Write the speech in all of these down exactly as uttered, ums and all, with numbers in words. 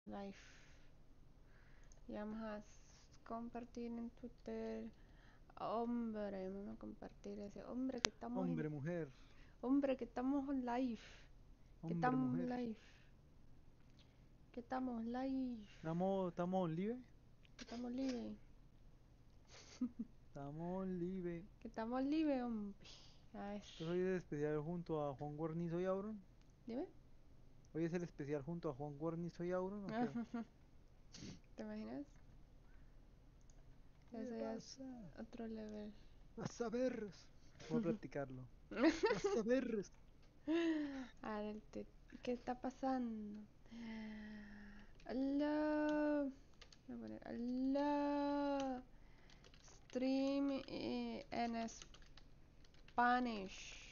Life. Y vamos a compartir en Twitter. Hombre, vamos a compartir ese hombre que estamos en. Hombre, mujer. Hombre, que estamos live. Que Hombre, estamos mujer. live. Que estamos live. ¿Estamos, estamos live? Que estamos live. Estamos live. Que estamos live, hombre. A ver. Entonces hoy es el especial junto a Juan Guarnizo y Auron. Dime. Hoy es el especial junto a Juan Guarnizo y Auron, ¿o qué? ¿Te imaginas? ¿Qué Eso ya es pasa? otro level. Vas a ver. Voy a practicarlo. Vas a ver. A ver, te- ¿qué está pasando? Aló. Voy a poner aló. Stream eh, en Spanish.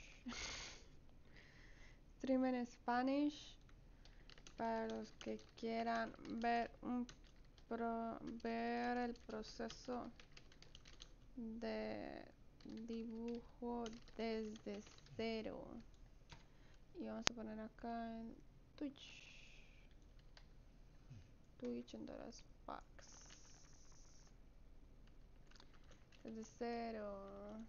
Stream en Spanish para los que quieran ver un pro, ver el proceso de dibujo desde cero. Y vamos a poner acá en Twitch. Twitch en Doras Packs. Desde cero.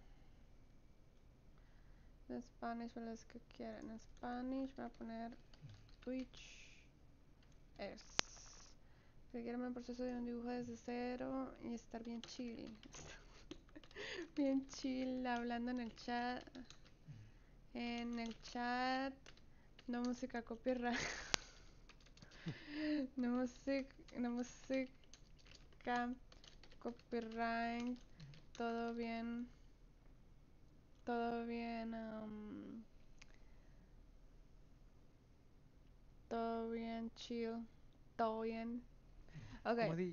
En Spanish para los que quieran. En Spanish voy a poner Twitch es. Que quieren ver el proceso de un dibujo desde cero y estar bien chill. Bien chill hablando en el chat. En el chat. No música copyright. No música. No música copyright. Todo bien. Todo bien. Um, todo bien chill. Todo bien. ¿Cómo Ok. así?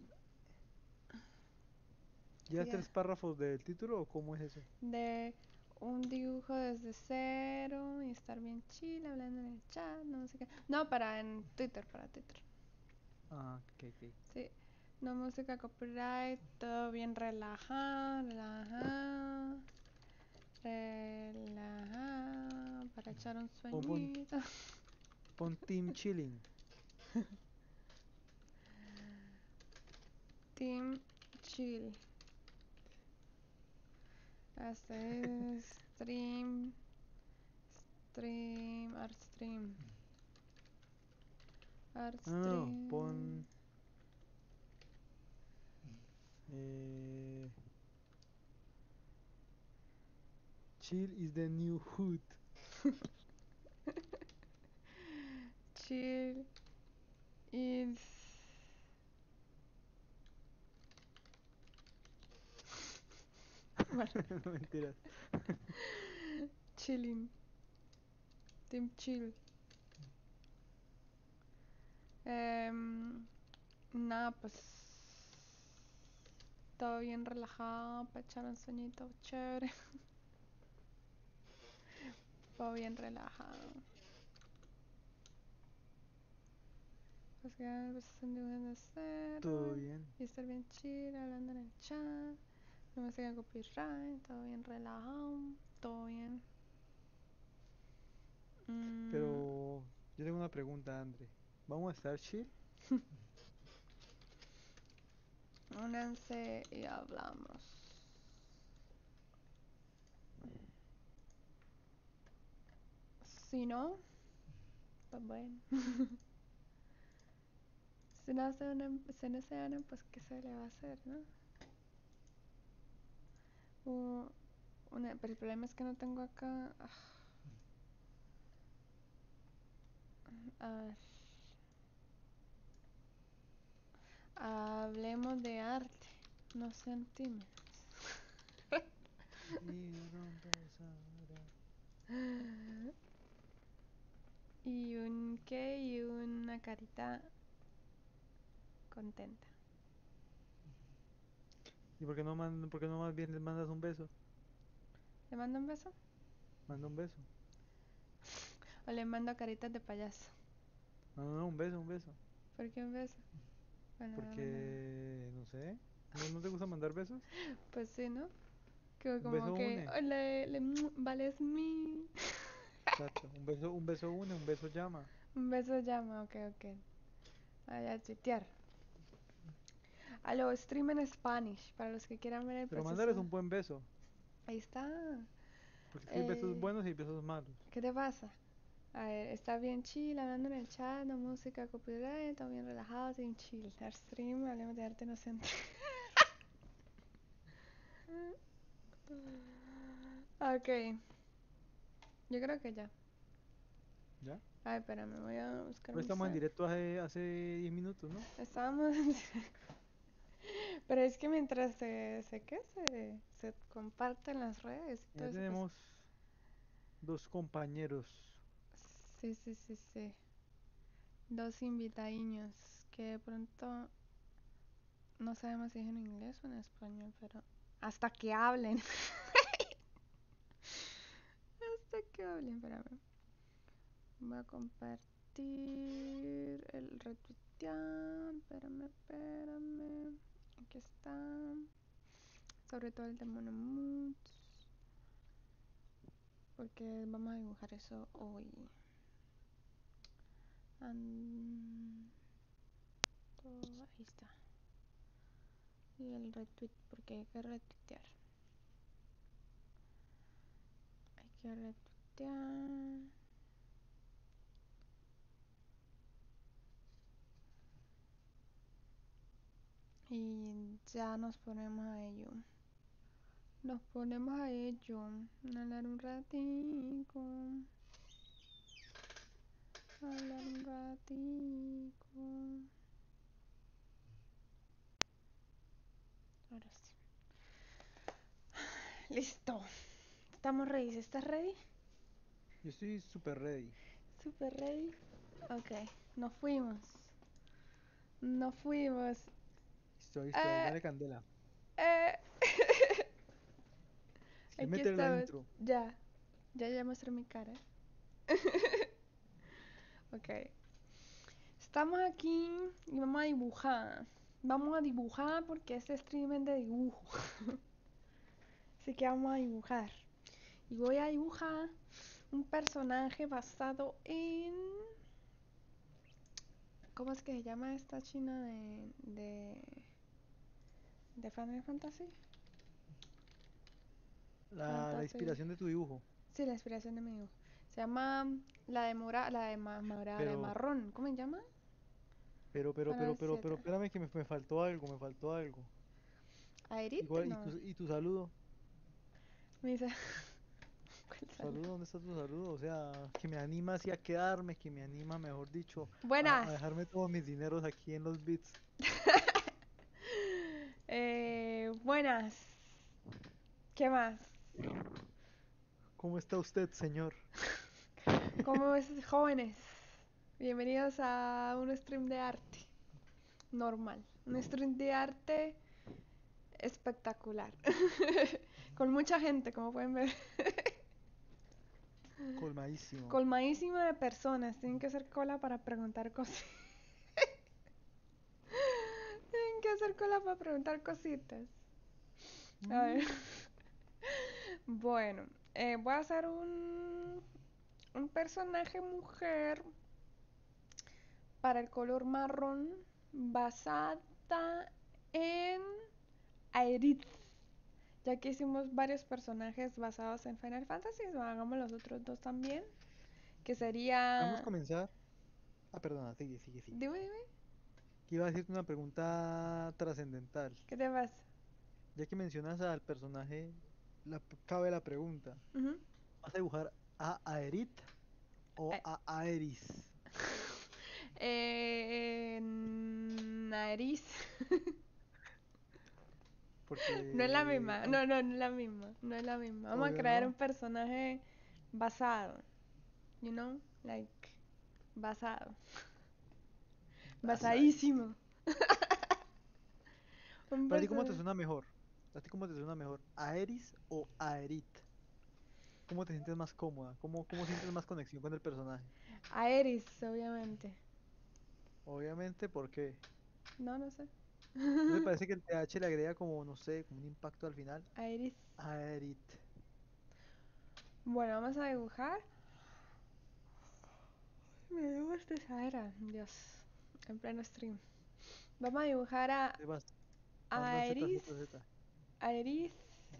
¿Ya Sigue. tres párrafos del título o cómo es eso? De un dibujo desde cero y estar bien chill hablando en el chat, no música. No, para en Twitter, para Twitter. Ah, ok, ok. Sí, no música copyright, todo bien relajado, relajado, relajado, para echar un Pon, pon, sueñito. pon Team Chilling. Team chill. Hacer stream, stream, art stream, art No, no, no, stream. pon... Eh, chill is the new hood. Chill is bueno, No mentiras. chilling, team chill. Em, nada, pues todo bien relajado para echar un sueñito chévere. Todo bien relajado. Pues que pues están dibujando Todo cero bien. y estar bien chill hablando en el chat. No me sigan copyright, todo bien relajado, todo bien. Mm, Pero yo tengo una pregunta, André. ¿Vamos a estar chill? únanse y hablamos. Si no, pues bueno. Si no se unen, si no se unen, pues qué se le va a hacer, ¿no? Uh, una, pero el problema es que no tengo acá. Ah, a ver, hablemos de arte, no centímetros. Y rompe Sara. Y un qué y una carita contenta. ¿Y por qué no, man, por qué no más bien les mandas un beso? ¿Le mando un beso? Manda un beso. ¿O le mando caritas de payaso? No, no, no, un beso, un beso. ¿Por qué un beso? Bueno, voy a mandar. Porque, no sé. ¿No, no te gusta mandar besos? Pues sí, ¿no? Que Un como beso que, une. le, le, vales mi. Exacto. Un beso, un beso une, un beso llama. Un beso llama, ok, ok. a tuitear. A lo stream en Spanish, para los que quieran ver el Pero proceso. mandarles un buen beso. Ahí está. Porque es que hay besos Eh, buenos y besos malos. ¿Qué te pasa? A ver, está bien chill, hablando en el chat, no música, copyright, todo bien relajado, sin chill. Dar stream, hablemos de arte inocente. Ok, yo creo que ya. ¿Ya? Ay, espérame, voy a buscar Pero mi estamos en set. directo hace, hace diez minutos, ¿no? Estábamos en directo. Pero es que mientras se, se, ¿qué? se, se comparten las redes y todo Ya eso, pues. tenemos dos compañeros. Sí, sí, sí, sí. Dos invitadiños que de pronto no sabemos si es en inglés o en español, pero hasta que hablen. Hasta que hablen, espérame. Voy a compartir el retuitear. Espérame, espérame. Aquí está. Sobre todo el de Monomuts. Porque vamos a dibujar eso hoy. And... Ahí está. Y el retweet, porque hay que retuitear. Hay que retuitear. Y ya nos ponemos a ello. Nos ponemos a ello. A hablar un ratico. A hablar un ratico. Ahora sí. Listo. ¿Estamos ready? ¿Estás ready? Yo estoy super ready. Super ready. Ok. Nos fuimos. Nos fuimos. Listo, listo, ahí Eh, dale candela. eh. Es que Aquí métele la estamos. intro. Ya. Ya ya mostré mi cara. Ok. Estamos aquí y vamos a dibujar. Vamos a dibujar porque este stream es de dibujo. Así que vamos a dibujar. Y voy a dibujar un personaje basado en... ¿Cómo es que se llama esta china de... de... de Final Fantasy? La, la Fantasy... inspiración de tu dibujo. Sí, la inspiración de mi dibujo. Se llama la de mora... la de ma... morada, la de Pero, marrón. ¿Cómo se llama? pero, pero, pero, Final pero, pero, siete. espérame que me, me faltó algo, me faltó algo. ¿Aerith? Igual, ¿y No. tu, y tu saludo? Me dice... ¿Cuál ¿Tu saludo? saludo? ¿Dónde está tu saludo? O sea, que me anima así a quedarme, que me anima, mejor dicho, a, Buenas. a dejarme todos mis dineros aquí en los bits. eh, buenas. ¿Qué más? ¿Cómo está usted, señor? ¿Cómo es, jóvenes? Bienvenidos a un stream de arte. Normal. Un stream de arte espectacular. Con mucha gente, como pueden ver. Colmadísimo. Colmadísimo de personas. Tienen que hacer cola para preguntar cosas. Tienen que hacer cola para preguntar cositas. A ver. Mm. Bueno, eh, voy a hacer un, un personaje mujer para el color marrón basada en Aerith. Ya que hicimos varios personajes basados en Final Fantasy, hagamos los otros dos también. Que Podemos sería... comenzar. Ah, perdona, sigue, sigue, sigue. Dime, dime. Que iba a decirte una pregunta trascendental. ¿Qué te pasa? Ya que mencionas al personaje, la, cabe la pregunta. Uh-huh. ¿Vas a dibujar a Aerith o eh, a Aeris? eh, Nariz. No es la Porque, misma. au- No, no, no es la misma. No es la misma. Vamos a obvio, crear un ¿no? personaje basado. You know? Like, basado. Basadísimo. Basadísimo. Un ¿Para ti cómo te personaje. suena mejor? ¿A ti cómo te suena mejor? ¿Aeris o Aerith? ¿Cómo te sientes más cómoda? ¿Cómo, cómo sientes más conexión con el personaje? Aeris, obviamente. Obviamente, ¿por qué? No, no sé. ¿No te parece que el T H le agrega como, no sé, como un impacto al final? Aeris. Aerith. Bueno, vamos a dibujar. Me dio bostezadera, Dios. en pleno stream. Vamos a dibujar a Te vas, vas, vas, Z, Aeris. Z, Z. Aeris.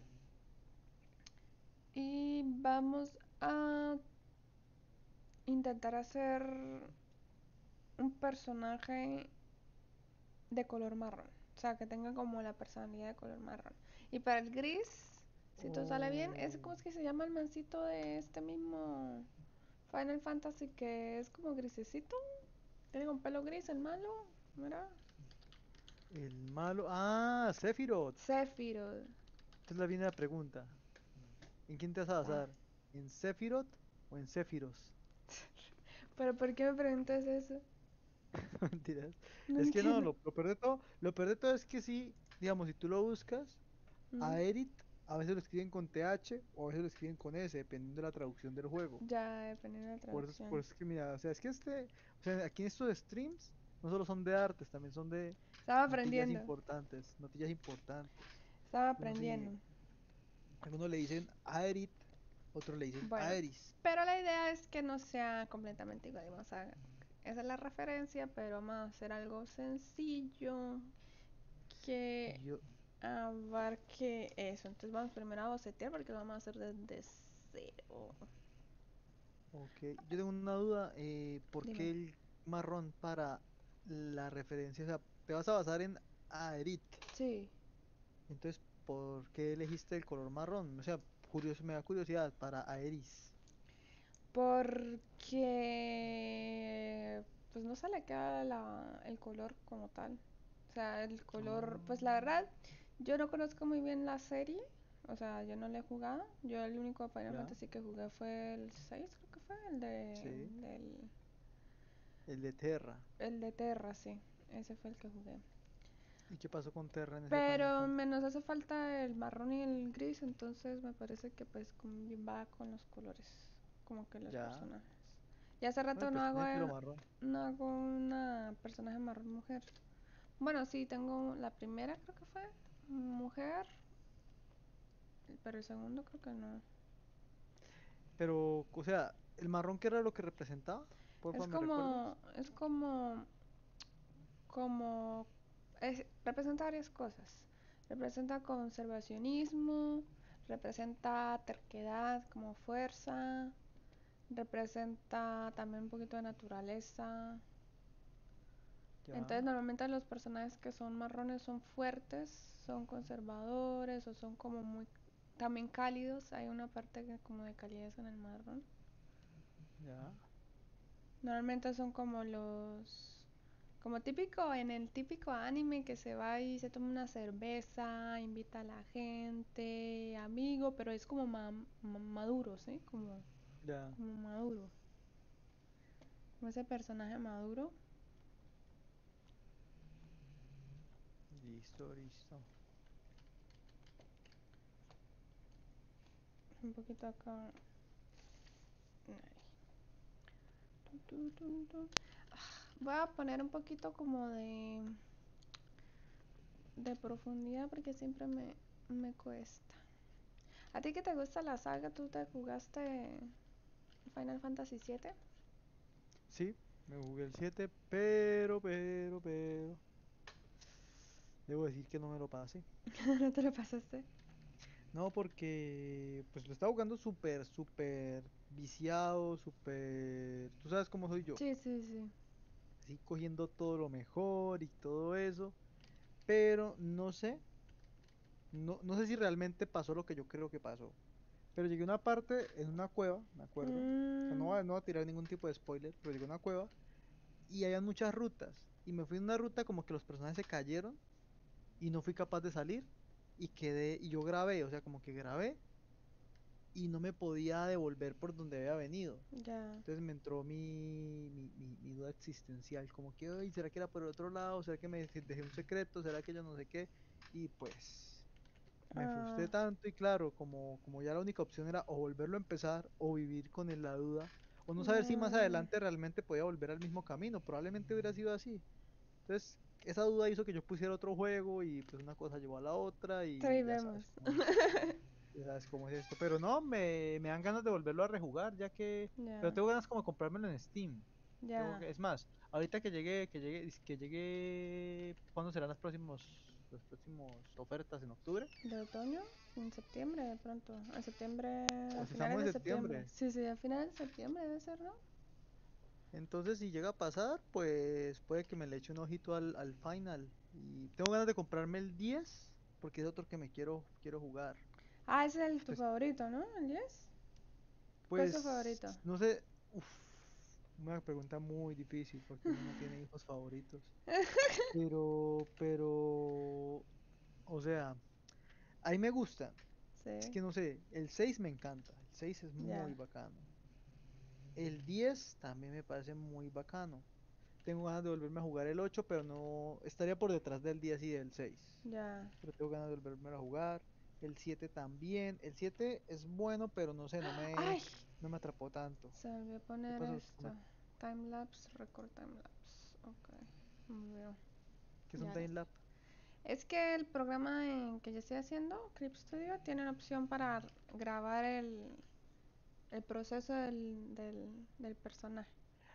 Y vamos a intentar hacer un personaje de color marrón. O sea, que tenga como la personalidad de color marrón. Y para el gris, si todo sale bien, es como es que se llama el mancito de este mismo Final Fantasy que es como grisecito. Tiene con pelo gris el malo. Mira. El malo. Ah, Sephiroth. Sephiroth. Entonces la viene la pregunta. ¿En quién te vas a basar? ¿En Sephiroth o en Sephiros? Pero ¿por qué me preguntas eso? Mentiras. No Es que no, entiendo. lo, lo peor de todo, lo peor de todo es que sí, digamos, si tú lo buscas, Mm, a Erit a veces lo escriben con T H o a veces lo escriben con S, dependiendo de la traducción del juego. ya, dependiendo de la Por eso, es- por traducción. eso es que mira, o sea, es que este, o sea, aquí en estos streams no solo son de artes, también son de Estaba notillas aprendiendo. importantes, notillas importantes. Estaba Algunos, sí- aprendiendo. algunos le dicen Aerit, otros le dicen Bueno, Aeris. pero la idea es que no sea completamente igual. Vamos a, esa es la referencia, pero vamos a hacer algo sencillo que Y yo, abarque eso. Entonces vamos primero a bocetear porque lo vamos a hacer desde cero. ok, yo tengo una duda, eh, ¿por Dime. qué el marrón para la referencia? O sea, te vas a basar en Aerit. Sí, Entonces, ¿por qué elegiste el color marrón? O sea, curioso, me da curiosidad para Aeris. porque pues no se le queda la, el color como tal. O sea, el color, pues la Ah, verdad, yo no conozco muy bien la serie. O sea, yo no la he jugado. Yo el único Final ya, Fantasy que jugué fue el seis, creo que fue, el de sí. del, El de Terra. el de Terra, sí. Ese fue el que jugué. ¿Y qué pasó con Terra en ese Final Pero Fantasy? me nos hace falta el marrón y el gris, entonces me parece que pues va con los colores, como que los Ya. personajes. Y hace No, y rato no pues hago, tiene el pelo eh, marrón. no hago una personaje marrón mujer. Bueno, sí, tengo la primera creo que fue mujer, pero el segundo creo que no. Pero, o sea, ¿el marrón qué era lo que representaba? Es Porfa, ¿me recuerdas? como, es como, como, es- representa varias cosas. Representa conservacionismo, representa terquedad como fuerza, representa también un poquito de naturaleza. Entonces Ya. normalmente los personajes que son marrones son fuertes, son conservadores o son como muy también cálidos. Hay una parte que como de calidez en el marrón. Ya. Normalmente son como los como típico en el típico anime que se va y se toma una cerveza, invita a la gente, amigo, pero es como ma ma maduro, ¿sí? Como Ya. como maduro. Como ese personaje maduro. Listo, listo. Un poquito acá. Voy a poner un poquito como de, de profundidad porque siempre me, me cuesta. ¿A ti que te gusta la saga? ¿Tú te jugaste Final Fantasy siete? Sí, me jugué el siete, pero, pero, pero. Debo decir que no me lo pasé. ¿No te lo pasaste? No, porque pues lo estaba jugando súper, súper viciado, súper... Tú sabes cómo soy yo. Sí, sí, sí. Así cogiendo todo lo mejor y todo eso. Pero no sé, no, no sé si realmente pasó lo que yo creo que pasó. Pero llegué a una parte en una cueva, me acuerdo. O sea, no Mm, voy a, no voy a tirar ningún tipo de spoiler, pero llegué a una cueva y había muchas rutas. Y me fui en una ruta como que los personajes se cayeron y no fui capaz de salir. Y quedé, y yo grabé, o sea, como que grabé y no me podía devolver por donde había venido. ya. Entonces me entró mi, mi, mi- mi duda existencial, como que, ay, ¿será que era por el otro lado? ¿Será que me dejé dejé un secreto? ¿Será que yo no sé qué? Y pues me Ah, frustré tanto y claro, como, como ya la única opción era o volverlo a empezar o vivir con el- la duda, o no saber si más mm, adelante realmente podía volver al mismo camino, probablemente hubiera sido así. Entonces, esa duda hizo que yo pusiera otro juego y pues una cosa llevó a la otra ahí y ya vemos. sabes cómo es. Ya sabes cómo es esto. Pero no, me, me dan ganas de volverlo a rejugar, ya que... Pero Ya. tengo ganas como de comprármelo en Steam. Tengo Ya. que, es más, ahorita que llegué, que llegué, que llegué, ¿cuándo serán las próximos, las próximas ofertas en octubre? ¿De otoño? En septiembre de pronto. En septiembre, a Pues finales estamos de en septiembre. septiembre. Sí, sí, a finales de septiembre debe ser, ¿no? Entonces, si llega a pasar, pues puede que me le eche un ojito al, al final. Y tengo ganas de comprarme el diez, porque es otro que me quiero, quiero jugar. Ah, ese es el, tu Pues, favorito, ¿no? ¿El diez? ¿Cuál es tu pues, favorito? no sé, uf, una pregunta muy difícil, porque uno no tiene hijos favoritos. Pero, pero, o sea, ahí me gusta. Es Sí, que no sé, el seis me encanta, el seis es muy ya, bacano. El diez también me parece muy bacano. Tengo ganas de volverme a jugar el ocho, pero no estaría por detrás del diez y del seis. ya. Pero tengo ganas de volverme a jugar. El siete también. El siete es bueno, pero no sé, no me, ¡Ay! no me atrapó tanto. Se me olvidó ¿Qué poner pasó? esto. Timelapse, record timelapse. Ok, muy bien. ¿Qué es un Ya time ves. lap? Es que el programa en que yo estoy haciendo, Clip Studio, tiene una opción para grabar el, el proceso del, del, del personaje.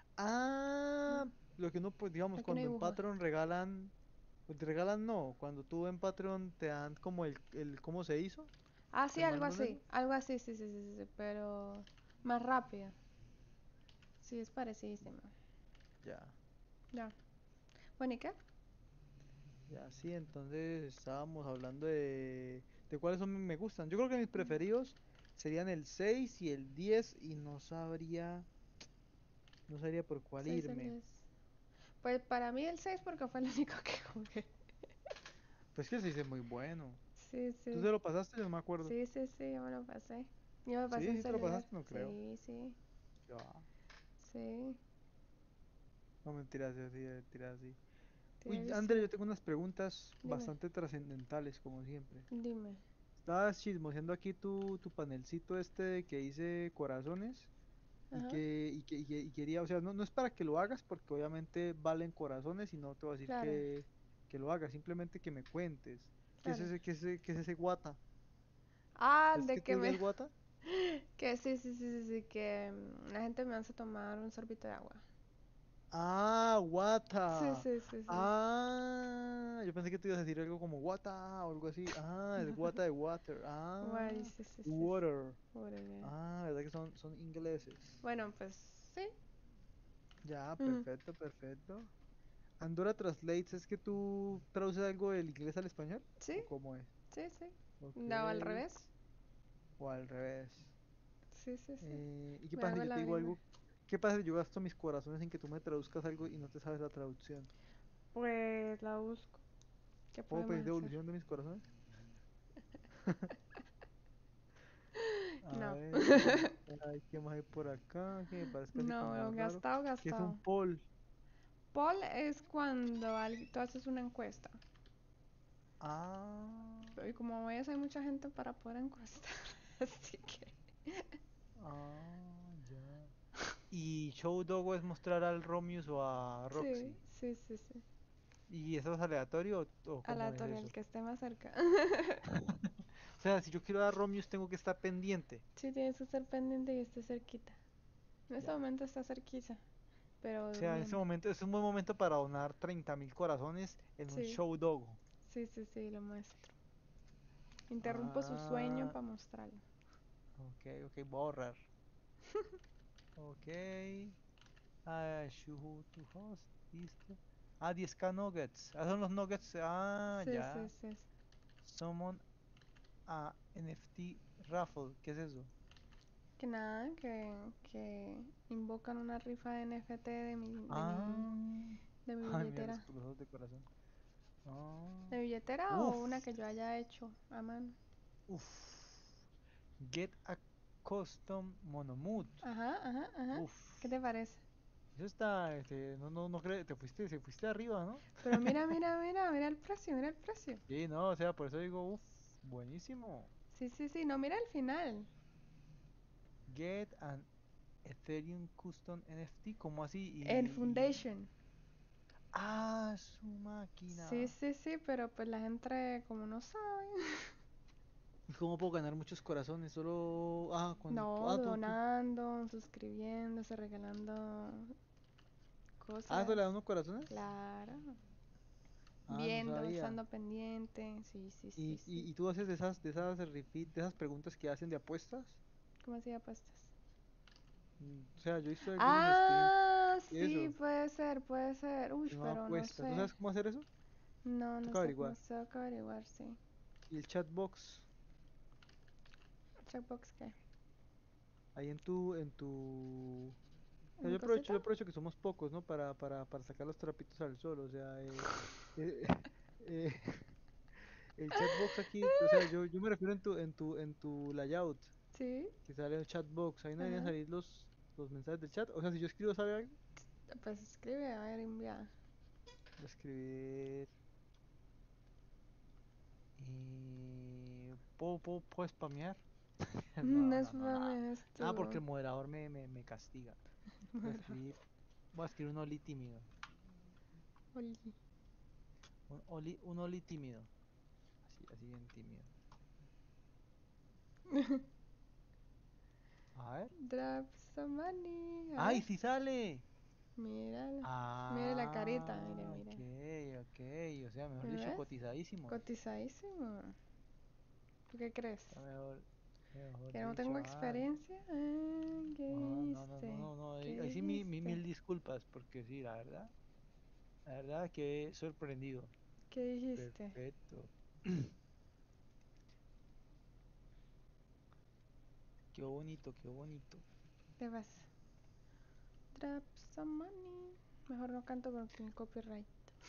Ah, lo que uno, pues digamos, Aquí no cuando en dibuja. Patreon regalan, pues te regalan no, cuando tú en Patreon te dan como el, el cómo se hizo, Ah, sí, ¿te algo mandan eso? así. Algo así, sí, sí, sí, sí, sí, pero más rápido. Sí, es parecidísimo. Ya, Ya. Bueno, ¿y qué? ya, sí, entonces estábamos hablando de, de cuáles son me gustan. Yo creo que mis preferidos serían el seis y el diez y no sabría, no sabría por cuál seis al irme. diez. Pues para mí el seis porque fue el único que jugué. Pues que el seis es muy bueno. Sí, ¿Tú sí. se lo pasaste? Yo no me acuerdo. Sí, sí, sí, yo me lo pasé. Yo me pasé Sí, en sí te lo celular. pasaste, no creo. Sí, sí, Qué va. sí. No mentiras, sí, mentiras, sí. Tiene Uy, André, vicio. yo tengo unas preguntas Dime, bastante trascendentales, como siempre. dime. Estabas chismoseando aquí tu, tu panelcito este de que hice corazones y Ajá, que, y que, y que- y quería, o sea, no, no es para que lo hagas porque obviamente valen corazones y no te voy a decir claro, que, que lo hagas, simplemente que me cuentes. ¿Qué es claro. ese, qué es ese, qué es ese guata? Ah, ¿Es de que tú que dirías me... guata? Que sí, sí, sí, sí, sí, que mm, la gente me hace tomar un sorbito de agua. Ah, Sí, guata. sí, sí, sí. Ah, yo pensé que te ibas a decir algo como guata o algo así. Ah, es guata de water. Guay, Ah, sí, sí, sí, sí. water. Órale. Ah, ¿verdad que son, son ingleses? Bueno, pues sí. Ya, Ujú. perfecto, perfecto. Andorra Translates, ¿es que tú traduces algo del inglés al español? Sí, ¿O cómo es? sí, sí. Ok. No, al revés. O al revés. Sí, sí, sí. Eh, ¿y qué Me pasa si hago yo te la digo misma. algo? ¿Qué pasa si yo gasto mis corazones en que tú me traduzcas algo y no te sabes la traducción? Pues la busco. ¿Qué ¿Puedo podemos pedir hacer? devolución de mis corazones? A No. ver, a ver, ay, ¿qué más hay por acá? Que me parezca así como No, raro. gastado, ¿Qué es un gastado. poll? Poll es cuando alguien, tú haces una encuesta. Ah, Y como ves, hay mucha gente para poder encuestar. Así que. ah, ya. ¿Y Show Dogo es mostrar al Romius o a Sí, Roxy? sí, sí, sí. ¿Y eso es aleatorio o, o cómo es Aleatorio, eso? el que esté más cerca. O sea, si yo quiero dar Romius tengo que estar pendiente. Sí, tienes que estar pendiente y esté cerquita. En este Ya. momento está cerquita, pero O sea, en este durmiendo. momento es un buen momento para donar treinta mil corazones en un Sí, Show Dogo. sí, sí, sí, lo muestro. Interrumpo su sueño Ah, para mostrarlo. ok, ok, voy a ahorrar. Ok. Ah, Shuhu to host, listo. Ah, diez k nuggets. Ah, son los nuggets. Ah, Sí, sí, ya. sí. Summon a N F T Raffle. ¿Qué es eso? Que nada, que, que invocan una rifa de N F T de mi, de mi, Ah. de mi Ay, mira los billetera. corazones de corazón. Ah. ¿De billetera Uf. o una que yo haya hecho a mano? Uf. Get a custom monomood. Ajá, ajá, ajá. Uf. ¿Qué te parece? Eso está, este, no, no, no creo, te fuiste, se fuiste arriba, ¿no? Pero mira, mira, mira, mira el precio, mira el precio. Sí, no, o sea, por eso digo, uf, buenísimo. Sí, sí, sí, no, mira el final. Get an Ethereum Custom N F T, ¿cómo así? En Y, y- Foundation. Ah, su Sí, máquina. sí, sí, pero pues la gente como no sabe. ¿Y cómo puedo ganar muchos corazones? Solo, ah, cuando, No, ah, tú, tú, donando, suscribiéndose, regalando Ah, ¿eso cosas. le da unos corazones? Claro. Ah, no Viendo, sabía. estando pendiente. Sí, sí, sí, ¿Y, sí. y, y tú haces de esas, de esas repeat, de esas preguntas que hacen de apuestas? ¿Cómo así apuestas? Mm, O sea, yo he visto algunos streams Ah, de sí, eso, puede ser, puede ser. Uy, que uno pero no apuesta. ¿Tú sé. sabes cómo hacer eso? No, no Toca sé cómo averiguar. se va a averiguar, sí. Y el chatbox, Checkbox, ¿qué? ahí en tu, en tu... O ¿En sea, mi yo aprovecho, cosita? yo aprovecho que somos pocos, ¿no? Para, para, para sacar los trapitos al sol. O sea, eh, eh, eh, el chatbox aquí, o sea, yo, yo me refiero en tu, en tu, en tu layout, Sí. que sale el chatbox. Ahí no deberían Ajá. salir los, los mensajes del chat. O sea, si yo escribo, ¿sale algo? Pues escribe, a ver, envía. Voy a escribir. Eh, ¿puedo, puedo, puedo spamear? No No, es no, no, nada. Nada porque esto. el moderador me, me, me castiga. Voy a escribir, voy a escribir un oli tímido. Oli. Un oli, un oli tímido. Así, así bien tímido. A ver. Drop some money. A ¡Ay, ver. sí sale! Mírala. Mire la carita, mire, Ah, ok, mire. ok. O sea, mejor ¿Me dicho, ves? cotizadísimos. Cotizadísimo. ¿Tú qué crees? Está mejor, mejor ¿Que no dicho. tengo Ah, experiencia? Ah, ¿qué ah, no, no, no, dijiste? no, no. ¿Qué Ahí, ahí sí mi, mi- dijiste? mil disculpas, porque sí, la verdad, la verdad que sorprendido. ¿Qué dijiste? Perfecto. Qué bonito, qué bonito. Te vas. Drop some money. Mejor no canto porque el copyright.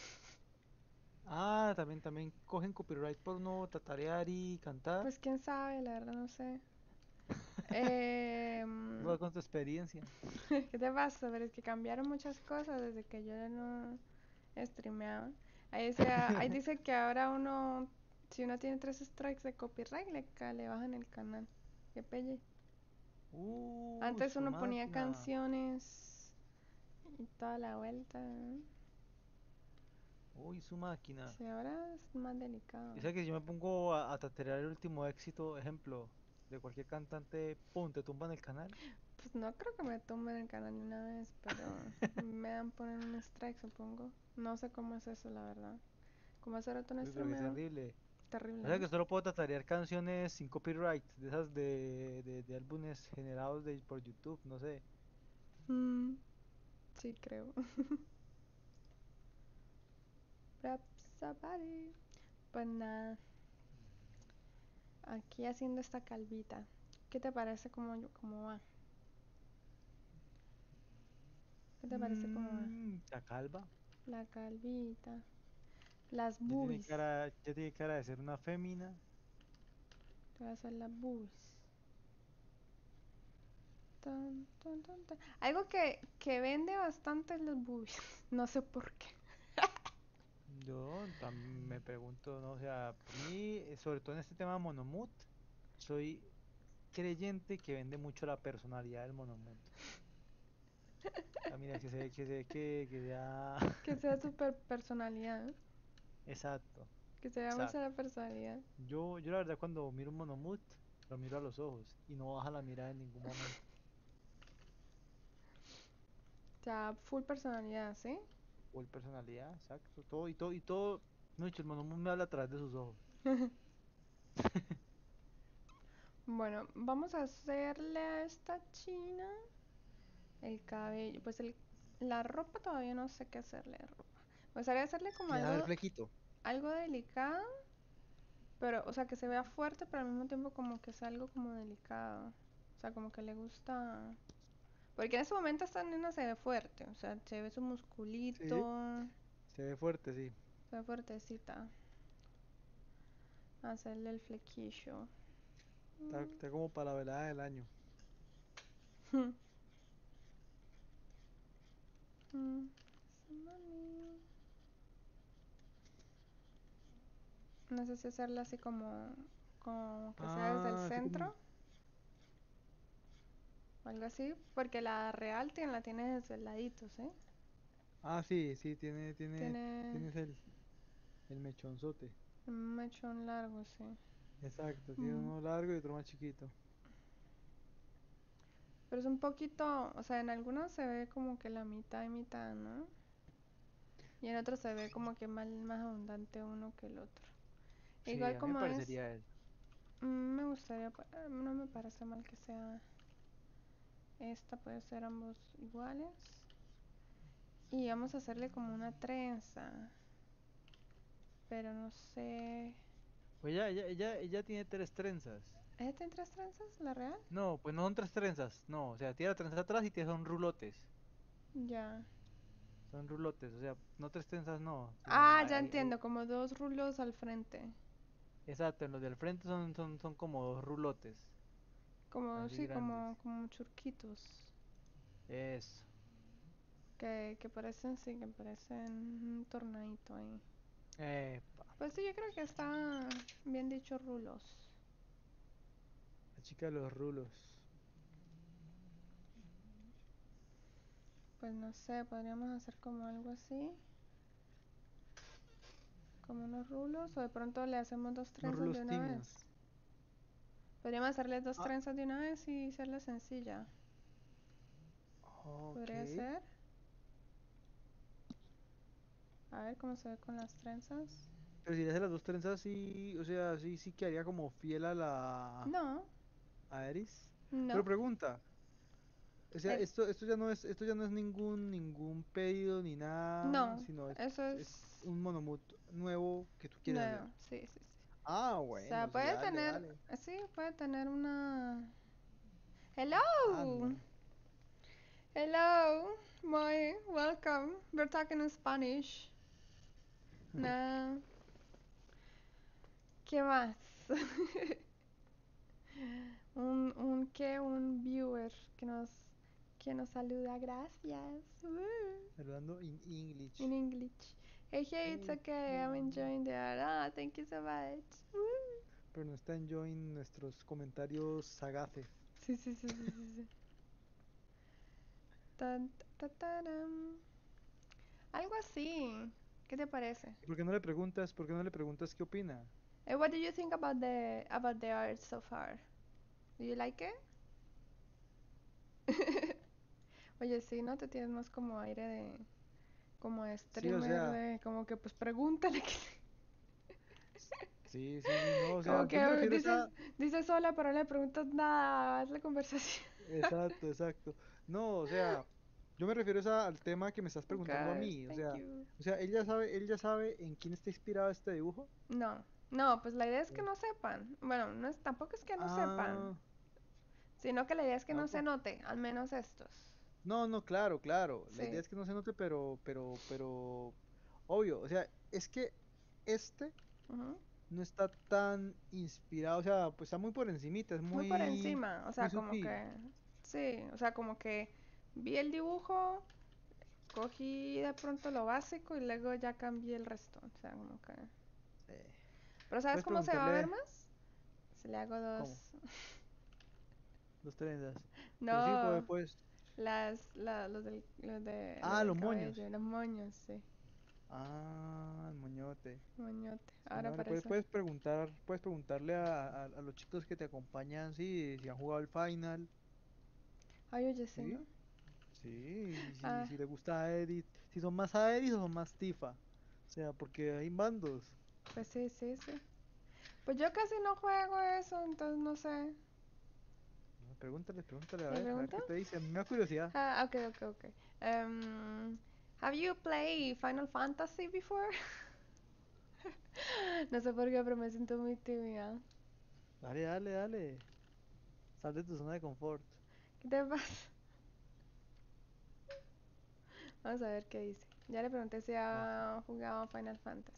Ah, también, también cogen copyright por no tatarear y cantar. Pues quién sabe, la verdad no sé. Eh, Igual con tu experiencia. ¿Qué te pasa? Pero es que cambiaron muchas cosas desde que yo ya no streameaba. Ahí dice, ahí dice que ahora uno, si uno tiene tres strikes de copyright, le, ca- le bajan el canal. Qué pelle. Uy, Antes su uno ponía máquina. canciones y toda la vuelta. Uy, su máquina. Sí, ahora es más delicado. Y sea que yo me pongo a, a tatarear el último éxito, ejemplo, de cualquier cantante, pum, te tumban el canal. Pues no creo que me tumben el canal ni una vez, pero me dan poner un strike, supongo. No sé cómo es eso, la verdad. ¿Cómo hacer otro Uy, pero qué streameo? terrible. O Terrible, sea ¿eh? que solo puedo tatarear canciones sin copyright, de esas de, de, de álbumes generados de, por YouTube, no sé. Mm, sí, creo. Rapsabari. Pues nada, aquí haciendo esta calvita. ¿Qué te parece cómo, yo- cómo va? ¿Qué te parece cómo va? Mmm, la calva. La calvita. Las Ya tiene boobies. cara, ya tiene cara de ser una fémina. Te voy a hacer las boobies. Tan, tan, tan, tan. Algo que, que vende bastante es los boobies. No sé por qué. Yo también me pregunto, ¿no? O sea, por mí, eh, sobre todo en este tema monomut, soy creyente que vende mucho la personalidad del monomut. O sea, mira, que se que se que, que ya. Que sea super personalidad. Exacto, Que se vea mucho exacto. la personalidad. Yo, yo la verdad cuando miro un monomut, lo miro a los ojos y no baja la mirada en ningún momento. O sea, full personalidad, ¿sí? O el personalidad, exacto. Todo y todo y todo. No, dicho, el monomut me habla a través de sus ojos. Bueno, vamos a hacerle a esta china el cabello. Pues el, la ropa todavía no sé qué hacerle de ropa. Me gustaría hacerle como ¿Quieres ver algo, flequito? algo delicado. Pero, o sea, que se vea fuerte, pero al mismo tiempo como que sea algo como delicado. O sea, como que le gusta. Porque en ese momento esta nena se ve fuerte. O sea, se ve su Sí, musculito. se ve fuerte, sí. Se ve fuertecita. Hacerle el flequillo. Está, está como para la velada del año. Mm. Mm. Mami. No sé si hacerla así como, como que sea desde el Ah, así como. centro o algo así, porque la real tiene, la tiene desde el ladito, ¿sí? Ah, sí, sí, tiene, tiene, Tiene tienes el, el mechonzote. un mechón largo, sí. Exacto, tiene Mm. uno largo y otro más chiquito. Pero es un poquito, o sea, en algunos se ve como que la mitad y mitad, ¿no? Y en otros se ve como que más, más abundante uno que el otro. Sí, Igual a mí me como es, parecería eso. mm, me gustaría, pa- eh, no me parece mal que sea esta, puede ser ambos iguales. Y vamos a hacerle como una trenza, pero no sé. Pues ella, ella, ella, ella tiene tres trenzas. ¿Ella tiene tres trenzas, la real? No, pues no son tres trenzas, no, o sea, tiene la trenza atrás y tiene son rulotes. Ya. Son rulotes, o sea, no tres trenzas no, sino Ah, hay, ya hay, hay- entiendo, como dos rulos al frente. exacto, en los del frente son, son, son como dos rulotes, Como, así sí, grandes. como, como churquitos. Eso. Que, que parecen, sí, que parecen un tornadito ahí. Epa, Pues sí, yo creo que está bien dicho rulos. la chica de los rulos. Pues no sé, podríamos hacer como algo así. Como unos rulos. O de pronto le hacemos dos Unos trenzas de rulos una tímidos. vez. Podríamos hacerle dos Ah, trenzas de una vez y hacerla sencilla. ok. Podría ser. A ver cómo se ve con las trenzas. Pero si le hace las dos trenzas, sí, o sea, sí, sí quedaría como fiel a la... No, a Eris. no. Pero pregunta, o sea, El, esto, esto ya no es, esto ya no es ningún, ningún pedido ni nada, no, sino es, eso es es un monomut nuevo que tú quieres hacer. nuevo. Sí, sí, sí. Ah, O sea, bueno, sí, puede dale, tener, dale. sí, puede tener una... Ah, Hello! no. Hello, Moy, welcome. We're talking in Spanish. Nah, ¿qué más? un, un, ¿qué? Un viewer que nos, que nos saluda, gracias. Woo. Saludando in English. In English. Hey, hey, it's Hey, okay, I'm hey. enjoying the art. Ah, thank you so much. Woo. Pero no está enjoying nuestros comentarios sagaces. Sí, sí, sí, sí, sí, sí. Tan, ta, taram. Algo así. ¿Qué te parece? ¿Y por qué no le preguntas, por qué no le preguntas qué opina? Eh, what do you think about the about the art so far? Do you like it? Oye, sí, ¿no? Te tienes más como aire de... Como de Sí, o streamer, sea, de... Como que pues pregúntale que... sí, sí, sí, no, o sea, Como yo me que refiero dices, a... dices hola, pero no le preguntas nada, haz la conversación. Exacto, exacto. No, o sea, yo me refiero es a- al tema que me estás preguntando a Okay, mí, o thank sea, you. o sea, él ya sabe, él ya sabe en quién está inspirado este dibujo. No, no, pues la idea es que Eh, no sepan. Bueno, no es, tampoco es que no sepan, Ah, sino que la idea es que ah, no se pues, note, al menos estos. no, no, claro, claro. La idea Sí. es que no se note, pero, pero, pero, obvio, o sea, es que este Ujú. no está tan inspirado, o sea, pues está muy por encimita, es Muy por muy, encima, o muy sea, como sutil. que... Sí, o sea, como que vi el dibujo, cogí de pronto lo básico y luego ya cambié el resto. O sea, como que... Eh, Pero ¿sabes puedes cómo se va a ver preguntarle más? Si le hago dos... cómo, dos trenzas. Pero sí, pues, No, pues, las, la, los del, los de, lo ah, del los moños. cabello, los moños, sí. Ah, el moñote. Moñote. Sí, Ahora no, le puedes, parece... puedes preguntar, puedes preguntarle a, a- a los chicos que te acompañan, sí, si han jugado el final, Ay, oye, sí, ¿no? ¿sí? Sí, si, Ah, si le gusta a Edith, si son más a Edith o son más Tifa. O sea, porque hay bandos. pues sí, sí, sí. Pues yo casi no juego eso, entonces no sé. No, pregúntale, pregúntale, a ¿Le ver, a ver pregunto? qué te dice. A mí me da curiosidad. Ah, ok, ok, ok. Um, have you played Final Fantasy before? No sé por qué, pero me siento muy tímida. Dale, dale, dale. Sal de tu zona de confort. ¿Qué te pasa? Vamos a ver qué dice. Ya le pregunté si Va. ha jugado Final Fantasy.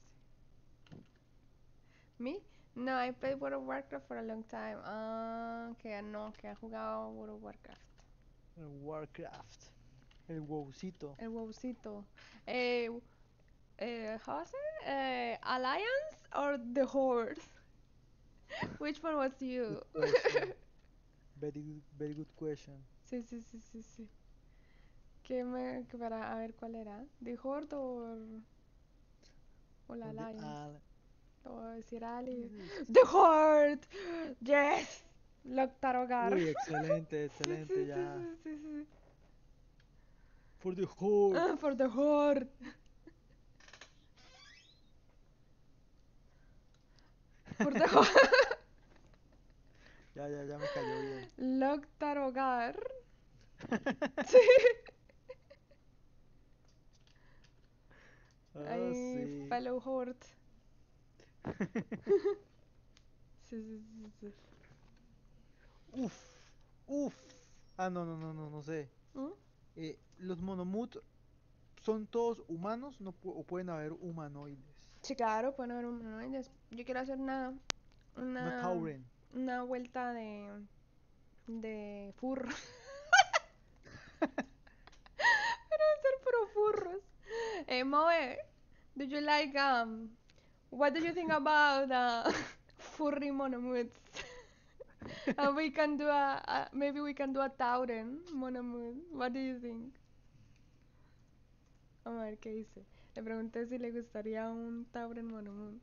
¿Me? No, I played World of Warcraft for a long time. Ah, que no, que ha jugado World of Warcraft. El Warcraft. El WoWcito. El WoWcito. Eh, eh, how was it? Eh, Alliance or the Horde? Which one was Good you? question. Very good, very good question. Sí, sí, sí, sí, sí. ¿Qué me, que para a ver cuál era? ¿The Horde o, o la Or the Alliance? al. O decir Ali. ¡The Horde! ¡Yes! Loctarogar. Uy, excelente, Sí, excelente, sí, sí, ya. sí, sí, sí. For the horde. Ah, for the horde. For the horde. Ya, ya, ya me cayó bien. Loctarogar. Sí. Ah, Ay, sí. fellow horde. Sí, sí, sí, sí. Uf, uf. Ah, no, no, no, no, no sé. ¿Mm? Eh, ¿los monomut son todos humanos no pu- o pueden haber humanoides? Sí, claro, pueden haber humanoides. Yo quiero hacer una, Una una, Tauren. una vuelta de, de furros. Ser puro furros. Eh, Moe, do you like, um, what do you think about uh, furry monomuts? And we can do a, a, maybe we can do a Tauren monomut. What do you think? Vamos a ver qué dice. Le pregunté si le gustaría un Tauren monomut.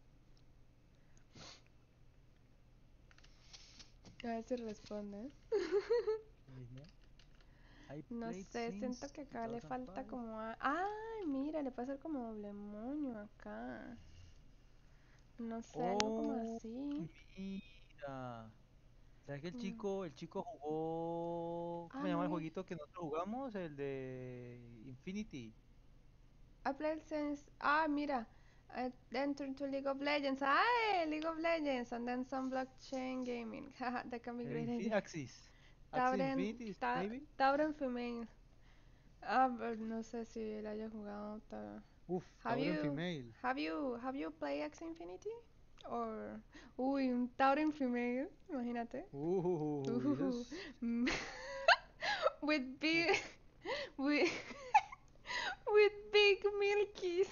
A ver si responde. Mira, I No played sé, siento since que acá le falta two thousand five. como a... Ay, mira, le puede hacer como doble moño acá. No sé, algo como Oh, así. mira. ¿Sabes que el Mm. chico, el chico jugó, ¿cómo se llama el Ay, jueguito que nosotros jugamos? El de Infinity. I played since... Ah, mira. I entered to League of Legends. Ay, League of Legends. And then some blockchain gaming. Haha, that can be El great Infi- idea. Axis. Axis Tauren, Infinity, ta, maybe? Tauren female. Ah, pero no sé si él haya jugado. ta- Uf, Have Tauren you, Female. have you, have you played X Infinity? Or, uy, un Tauren female, imagínate. Uh, eso Uhuhu. es... Mm. With Uf. big, with, with big milkies.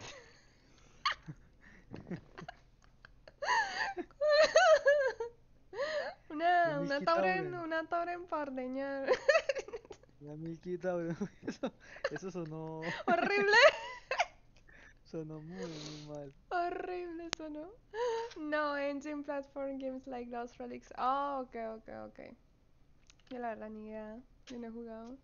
La Una, una Milky Tauren, Tauren. una Tauren pardeña. La Milky Tauren. Eso, eso sonó, Horrible, sonó muy, muy mal. horrible eso, ¿no? No, engine platform games like Lost Relics. Oh, ok, ok, ok. Yo la verdad ni idea, yo no he jugado.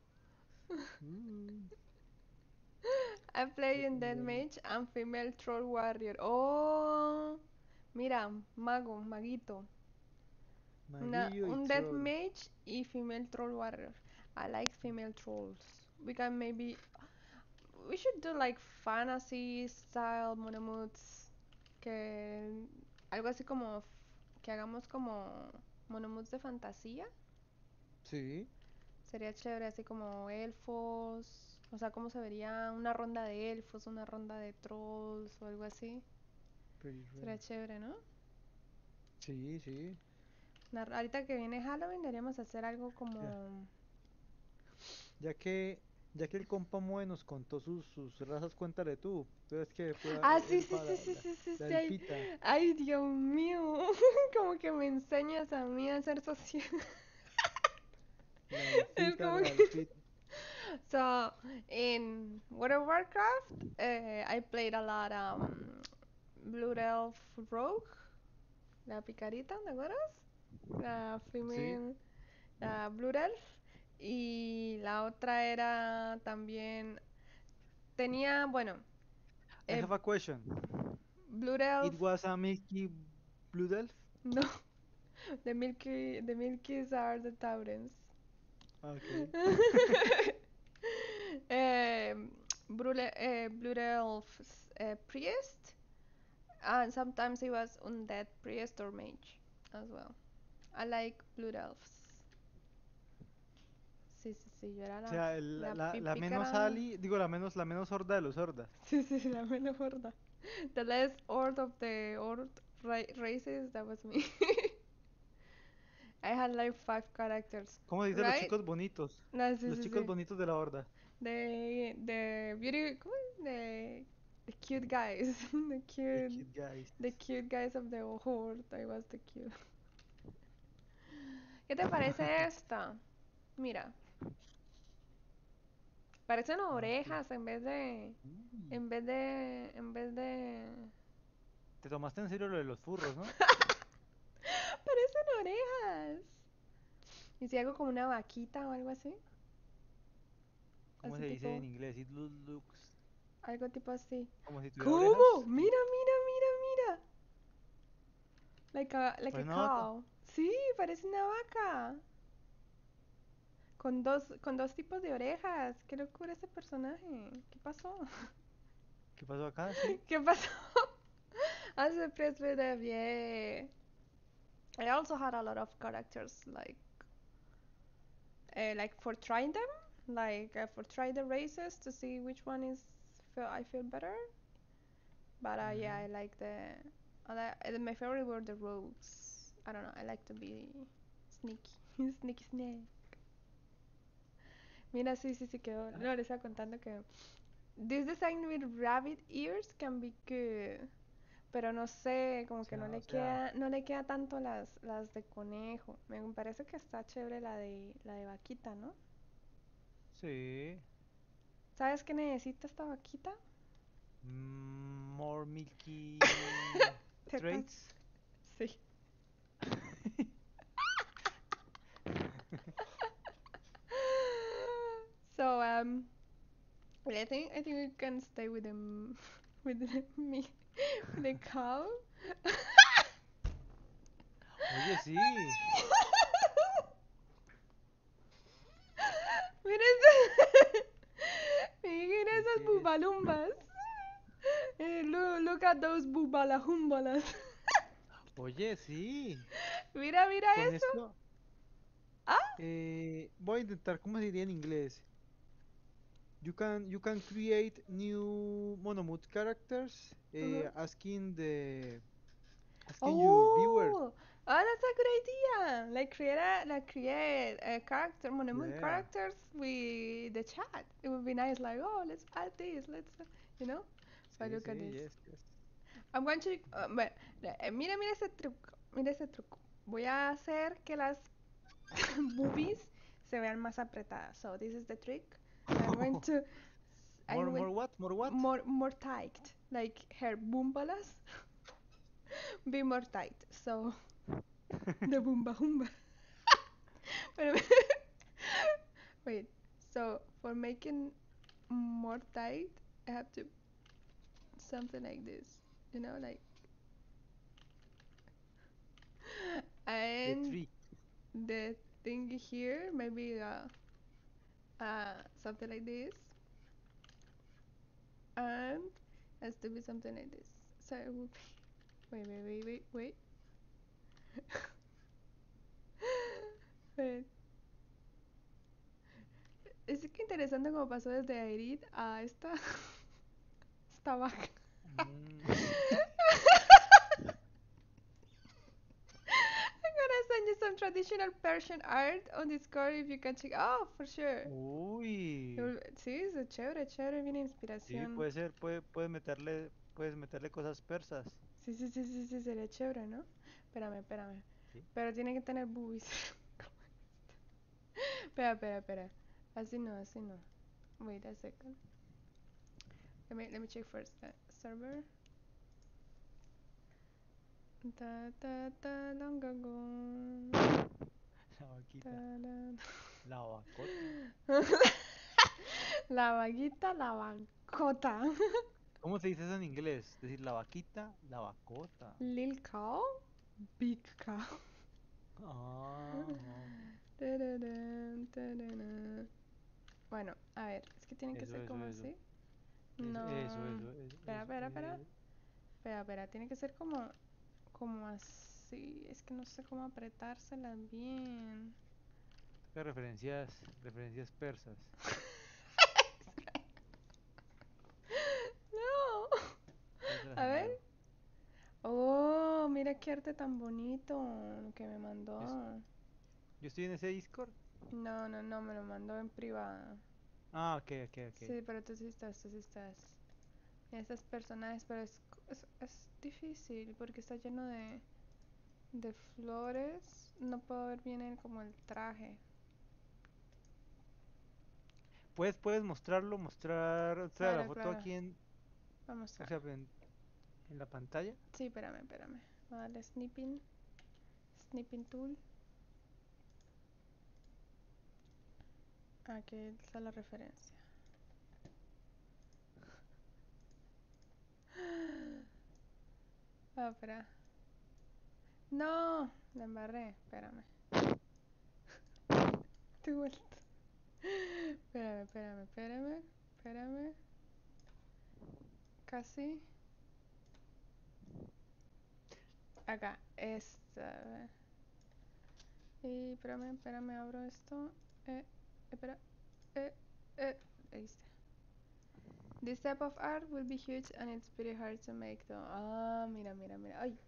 Mm, I play in bueno. Deathmatch and Female Troll Warrior. Oh, mira, mago, maguito. Una, Maguillo y un Troll. Deathmatch y Female Troll Warrior. I like female trolls. We can maybe. We should do like fantasy style monomuts. Que. Algo así como. Que hagamos como monomuts de fantasía. Sí, Sería chévere, así como elfos. O sea, cómo se vería una ronda de elfos, una ronda de trolls o algo así. pretty rare. Sería chévere, ¿no? Sí, sí. Una- ahorita que viene Halloween deberíamos hacer algo Ya, como... ya que, ya que el compa Moe nos contó sus, sus razas, cuéntale tú. Entonces que fue la Ah, sí, sí, elfa, sí, la, sí, la, sí, sí, la sí. Ay, elfita. ay, Dios mío. Como que me enseñas a mí a ser social. La Es elfita, como la que... elfita. So, in World of Warcraft, uh, I played a lot um, Blood Elf Rogue, la picarita, ¿te acuerdas? La Sí. female, la Blood Elf. Y la otra era también... Tenía, bueno, I eh, have a question. Blood Elf... It was a Milky Blue Elf? No, the Milky, the Milkies are the Taurens. Okay. um, Blue, uh, Blue Elf's uh, priest, and sometimes he was undead priest or mage as well. I like Blue Elves. Sí, sí, sí, yo era O la, sea, el- la, la la, la menos pícara. Ali, digo, la menos, la menos horda de los hordas. Sí, sí, la menos gorda. The less Ord of the Ord ra races, that was me. I had like five characters, ¿Cómo dicen los right? chicos bonitos? No, sí, Los sí, chicos sí. bonitos de la horda. The the beauty, ¿cómo es? The the cute guys, the The cute, cute guys. the cute guys of the horde. I was the cute. ¿Qué te parece esta? Mira, parecen A ver qué. orejas en vez de, Uy, en vez de, en vez de. te tomaste en serio lo de los furros, ¿no? Parecen orejas. ¿Y si hago como una vaquita o algo así? ¿Cómo Así se dice en tipo, inglés? It loo- looks algo tipo así. como si tuviera ¿Cómo? orejas. Y Mira, mira, mira, mira. Like a, like a parece una vaca. cow. Sí, parece una vaca. Con dos, con dos tipos de orejas. Qué locura ese personaje. ¿Qué pasó? ¿Qué pasó acá? Sí. ¿Qué pasó? Hace presbyter, yeah. I also had a lot of characters like uh, like for trying them, like uh, for try the races to see which one is feel I feel better. But uh, yeah, I Ujú. like the I li- uh, my favorite were the rogues. I don't know. I like to be sneaky, sneaky snake. Mira, sí, sí, sí quedó. No, les estaba contando que this design with rabbit ears can be good. Pero no sé, O como que no sea, le o sea, queda, no le queda tanto las, las de conejo. Me parece que está chévere la de la de vaquita, ¿no? sí. ¿Sabes qué necesita esta vaquita? Mm, more milky Tetas. traits. Sí. So um, I think I think we can stay with the m- with the me with the cow. Oye, sí. Mira esa- Mira ¿Qué, esas qué es? bubalumbas. Eh, look, look at those bubalahumbalas. Oye, sí. Mira, mira Con eso. esto, Ah, eh, voy a intentar, ¿cómo se diría en inglés? You can you can create new monomode characters, uh-huh. uh, asking the asking your viewers. Oh, oh, that's a good idea. Like create a like create a character, monomoon Yeah. characters with the chat. It would be nice. Like, oh, let's add this. Let's, uh, you know. But Sí, look at sí, this. yes, yes. I'm going to. Uh, bueno, eh, mira, mira ese truco. Mira ese truco. Voy a hacer que las boobies se vean más apretadas. So this is the trick. I'm going to. I'm More going more what? More what? more more tight. Like her boombalas be more tight. So the boomba boomba. Wait. So for making more tight, I have to something like this. You know, like The and trick. the thing here maybe uh, uh something like this and has to be something like this. So it will be wait wait wait wait wait wait. Es que interesante como pasó desde Airit a esta esta vaca. Mm. I'm gonna send you some traditional Persian art on Discord if you can check. Oh, for sure. Uy. Sí, es chévere, chévere, viene Sí, inspiración. puede ser, puede, puedes meterle, puedes meterle cosas persas. Sí, sí, sí, sí, sí, sería chévere, ¿no? Espérame, espérame. Sí. Pero tiene que tener boobies. Espera, espera, espera. Así no, así no. Wait a second. Let me, let me check first. Uh, server. Ta ta ta long ago. La vaquita. Ta-da. La vacota. La vaguita, la vancota. ¿Cómo se dice eso en inglés? Es decir, la vaquita, la vacota. Lil cow, big cow. Ah, Tararán, tararán. Bueno, a ver, es que tiene que eso, ser eso, como eso. así. Eso, eso, No. eso, eso, Espera, eso, espera, espera. eh. Espera, espera, tiene que ser como, como así. Es que no sé cómo apretárselas bien. Toca referencias, referencias persas. No. ¿Cuál se las A ver. envío? Oh, mira qué arte tan bonito que me Yo, es- mandó. yo estoy en ese Discord. No, no, no, me lo mandó en privado. Ah, ok, ok, ok. Sí, pero tú sí estás, tú sí estás. Estos personajes, pero es, es, es difícil porque está lleno de, de flores. No puedo ver bien el, como el traje. Puedes, puedes mostrarlo, mostrar, o sea, la Claro, foto claro. aquí en, Vamos o a. sea, en, en la pantalla. Sí, espérame, espérame. Voy a darle snipping. snipping tool. Aquí está la referencia. Ah, espera. No, la embarré, espérame. Estoy vuelta. Espérame, espérame, espérame, espérame. Casi. Acá, esta. Y espérame, espérame, abro esto. Eh, espera. Eh, eh. Ahí está. This type of art will be huge and it's pretty hard to make though. Ah, mira, mira, mira. Ay.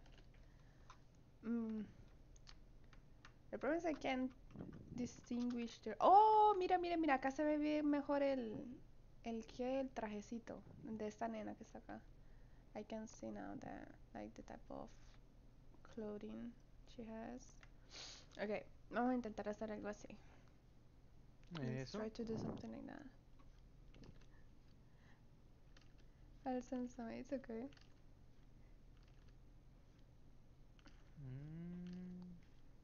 Mm. El problema es I can't distinguish the... Oh, mira, mira, mira. Acá se ve bien mejor el... El que el trajecito de esta nena que está acá. I can see now that like the type of clothing she has. Okay, vamos a intentar hacer algo así. Let's Eso. try to do something like that. I'll send some. It's okay. Mm,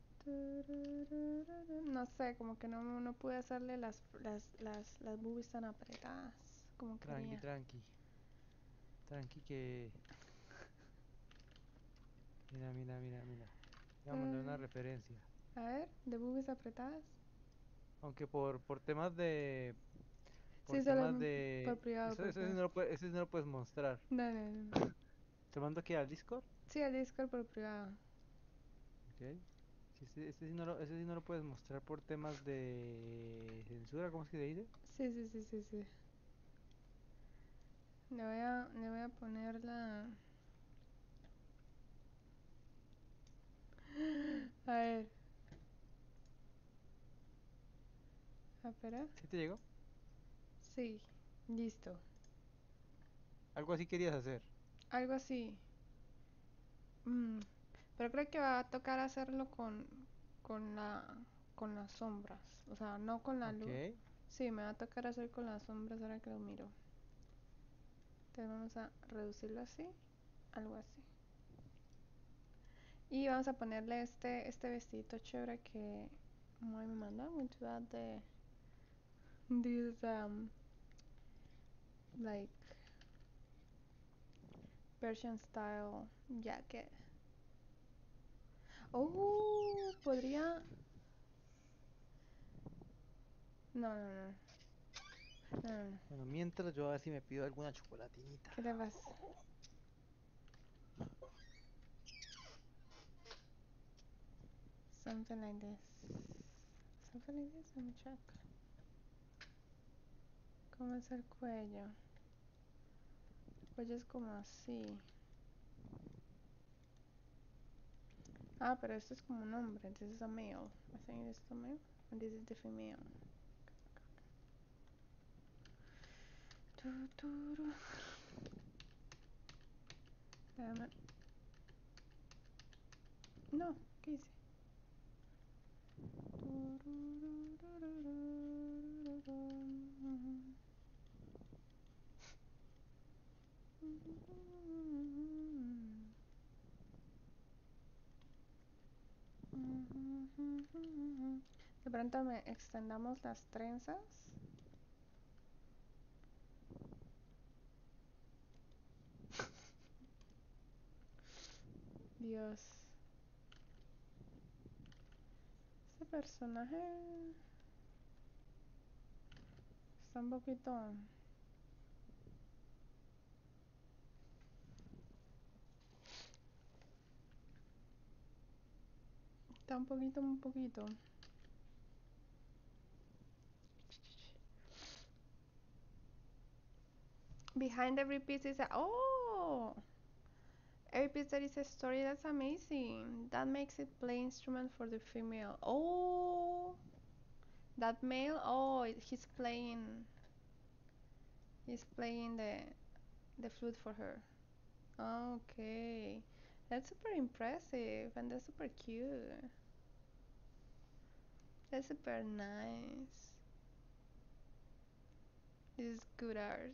No sé, como que no, no pude hacerle las, las, las, las boobies tan apretadas como tranqui, quería. tranqui. Tranqui que... Mira, mira, mira, mira. Voy a mandar una Uh, referencia. a ver, de boobies apretadas. Aunque por, por temas de... Por Sí, solo temas por de... privado, Eso, por eso sí privado. no lo, puede- eso sí no lo puedes mostrar. No, no, no. ¿Te mando aquí al Discord? Sí, al Discord por privado. Ok. Sí, ese, ese sí no lo, ese sí no lo puedes mostrar por temas de censura, ¿cómo es que se dice? Sí, sí, sí, sí, sí. Le voy a, le voy a poner la... A ver. Ah, espera. ¿Sí te llegó? Sí, listo. Algo así querías hacer. Algo así. Mm, pero creo que va a tocar hacerlo con, con la, con las sombras. O sea, no con la luz. Ok. Sí, me va a tocar hacer con las sombras ahora que lo miro. Entonces vamos a reducirlo así, algo así. Y vamos a ponerle este, este vestidito chévere que Moy me mandó. I'm going to add the, this um, like Persian style jacket. Oh, podría... No, no, no. No, no, no. Bueno, mientras yo a ver si me pido alguna chocolatinita. ¿Qué te pasa? Something like this. Something like this. Let me check. ¿Cómo es el cuello? El cuello es como así. Ah, pero esto es como un hombre. This is a male. I think this is the male. And this is the female. Tu, turu. Déjame. No, ¿qué hice? De pronto me extendamos las trenzas. Dios. Ese personaje está un poquito... Está un poquito, un poquito. Behind every piece is a... Oh! Every piece that is a story, that's amazing. That makes it play instrument for the female. Oh! That male, oh, he's playing... He's playing the, the flute for her. Okay. That's super impressive and that's super cute. That's super nice. This is good art.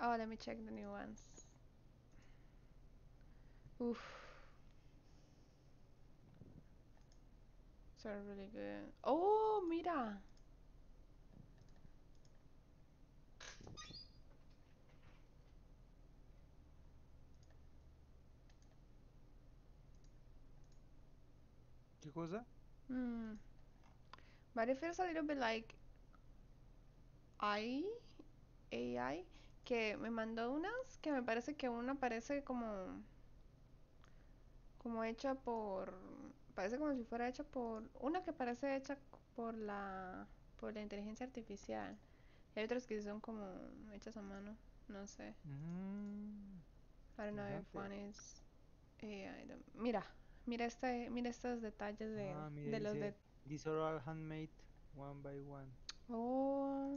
Oh, let me check the new ones. Oof. They're really good. Oh, mira. ¿Qué cosa? Hmm. But it feels a little bit like I, A I, que me mandó unas que me parece que una parece como, como hecha por, parece como si fuera hecha por, una que parece hecha por la, por la inteligencia artificial. Y hay otras que son como hechas a mano, no sé. Mm, I don't know if interesante. one is A I. the- Mira, mira este, mira estos detalles de, Ah, mire, de los dice, de, these are all handmade one by one. oh,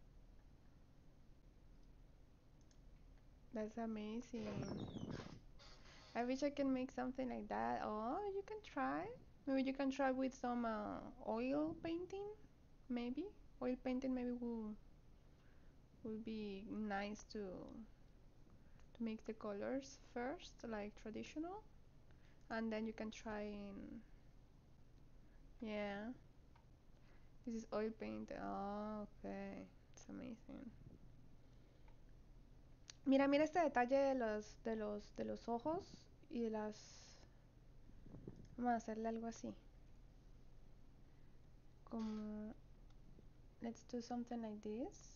that's amazing. I wish I can make something like that. Oh, you can try. Maybe you can try with some uh, oil painting. Maybe oil painting maybe will will be nice to to make the colors first, like traditional, and then you can try in. Yeah, this is oil paint. Oh, okay, it's amazing. Mira, mira este detalle de los de los de los ojos y de las. Vamos a hacerle algo así. Como let's do something like this.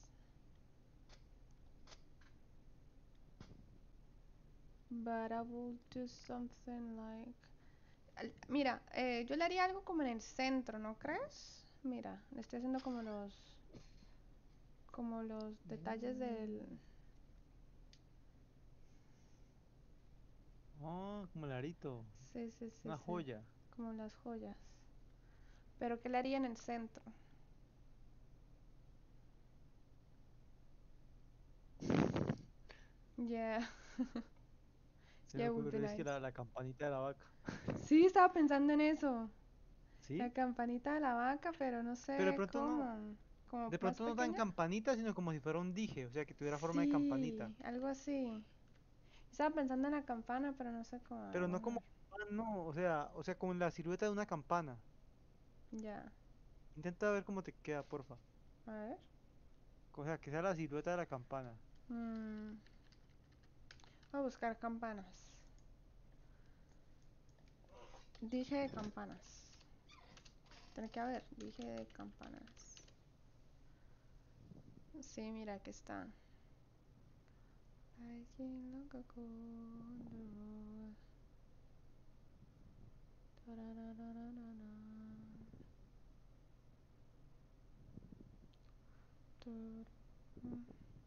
But I will do something like. al- Mira, eh, yo le haría algo como en el centro, ¿no crees? Mira, le estoy haciendo como los, como los detalles del. Mm. Oh, como el arito. Sí, sí, sí, Una sí. joya. Como las joyas. Pero ¿qué le haría en el centro? Yeah, Se me yeah, it would be ocurrió es que nice. la, la campanita de la vaca. Sí, estaba pensando en eso. La ¿Sí? campanita de la vaca, pero no Pero de sé pronto no, cómo. Como de más pronto no tan pequeña. campanita, sino como si fuera un dije, o sea, que tuviera forma de campanita. Sí, algo así. Estaba pensando en la campana, pero no sé cómo Pero no armar. como, ah, no, o sea, o sea, como la silueta de una campana. Ya, Intenta ver cómo te queda, porfa. a ver. O sea, que sea la silueta de la campana. Mm, voy a buscar campanas. Dije de campanas. Tiene que haber, dije de campanas. Sí, mira que está. Hiking like a condor. Tararararara. Tur- mm.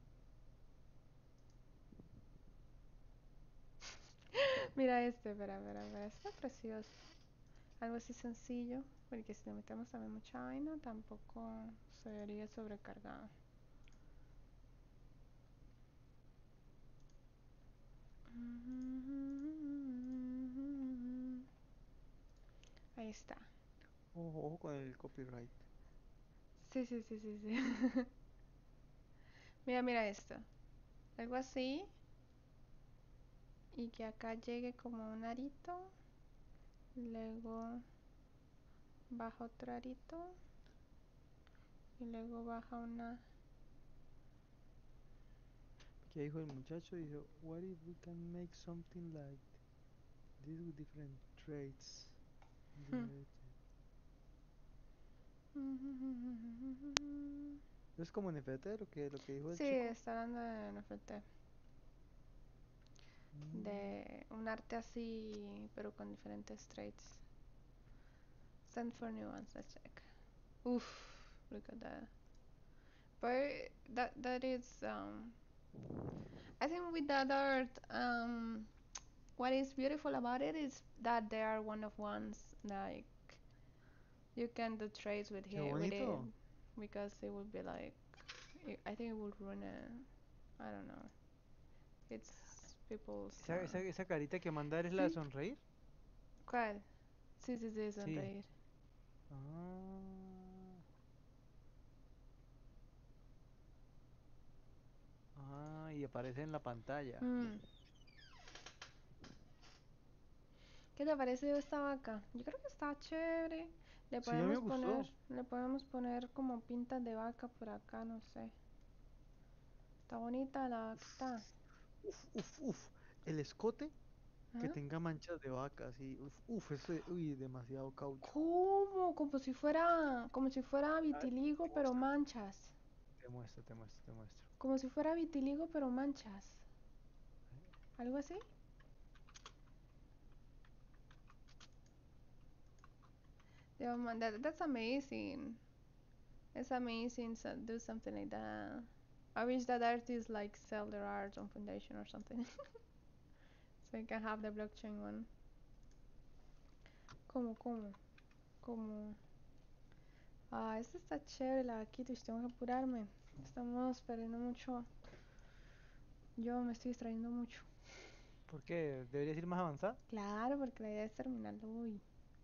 Mira este, espera, espera, espera. Está precioso. Algo así sencillo. Porque si le metemos también mucha vaina, tampoco se vería sobrecargado. Ahí está. Ojo, ojo con el copyright. Sí, sí, sí, sí, sí. Mira, mira esto. Algo así. Y que acá llegue como un arito. Luego baja otro arito. Y luego baja una. ¿Qué dijo el muchacho? Dijo, what if we can make something like this with different traits? Es como N F T lo que, lo que dijo el Sí, chico. está hablando de N F T. Mm. De un arte así, pero con diferentes traits. Send for new ones, let's check. Oof, look at that. But that that is um I think with that art, um what is beautiful about it is that they are one of ones. Like you can do trades with Qué here with it bonito. because it would be like it, I think it would ruin it. I don't know. It's people's Esa, esa, uh, esa carita que manda es la de sí. sonreír. ¿Cuál? Sí, sí, sí, Sí. sonreír. Ah. Ah, y aparece en la pantalla. Mm. ¿Qué te parece esta vaca? Yo creo que está chévere. Le Sí, a mí me podemos poner, gustó. le podemos poner como pintas de vaca por acá, no sé. Está bonita la vaquita. Uf, uf, uf. El escote que ¿Ah? tenga manchas de vaca, sí. Uf, uf, ese, uy, demasiado caucho. ¿Cómo? Como si fuera, como si fuera A ver, vitiligo, te pero muestro, manchas. te muestro, te muestro, te muestro. Como si fuera vitiligo, pero manchas. ¿Algo así? Yeah, man, that, that's amazing. It's amazing to do something like that. I wish that artists like sell their art on Foundation or something. So you can have the blockchain one. ¿Cómo, cómo? ¿Cómo? Ah, esta está chévere la vaquita. Tengo que apurarme. Estamos perdiendo mucho. Yo me estoy distrayendo mucho. ¿Por qué? ¿Deberías ir más avanzada? Claro, porque la idea es terminarlo hoy.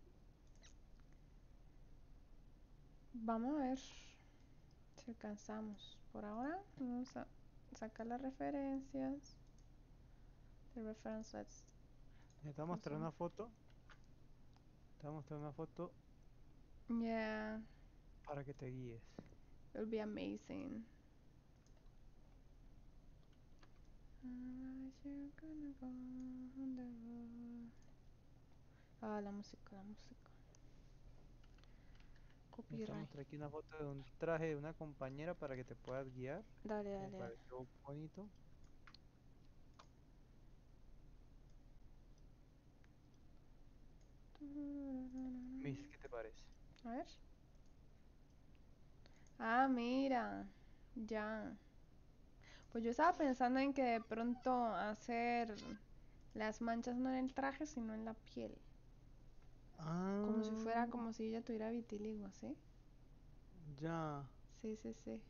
Vamos a ver si alcanzamos. Por ahora vamos a sacar las referencias. The reference let's Te voy a mostrar awesome. una foto. Te voy a mostrar una foto Yeah, para que te guíes. it will be amazing. Ah, la música, la música. Te voy a Copyright. mostrar aquí una foto de un traje de una compañera para que te puedas guiar. Dale, Me dale, dale. pareció bonito. Me dices qué te parece. A ver. Ah, mira. Ya. Pues yo estaba pensando en que de pronto hacer las manchas no en el traje, sino en la piel. Como si fuera Ah, como si ella tuviera vitiligo, ¿sí? ya. Sí, sí, sí.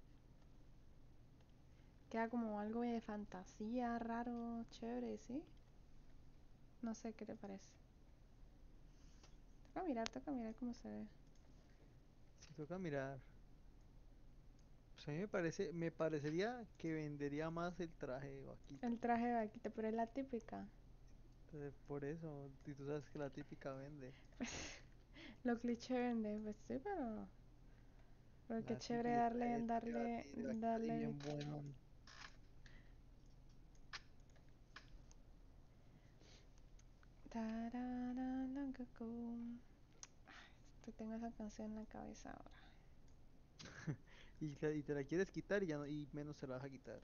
Queda como algo de fantasía, raro, chévere, ¿sí? No sé qué te parece. Toca mirar, toca mirar cómo se ve. Si toca mirar. Pues a mí me parece, me parecería que vendería más el traje de vaquita. El traje de vaquita, pero es la típica. Entonces, por eso, y tú sabes que la típica vende. Lo cliché vende, pues sí, pero... Pero qué La chévere típica, el traje, darle, el traje de darle, vaquita, de vaquita así darle... bien bueno. Te tengo esa canción en la cabeza ahora. Y, te- y te la quieres quitar y ya no, y menos se la vas a quitar.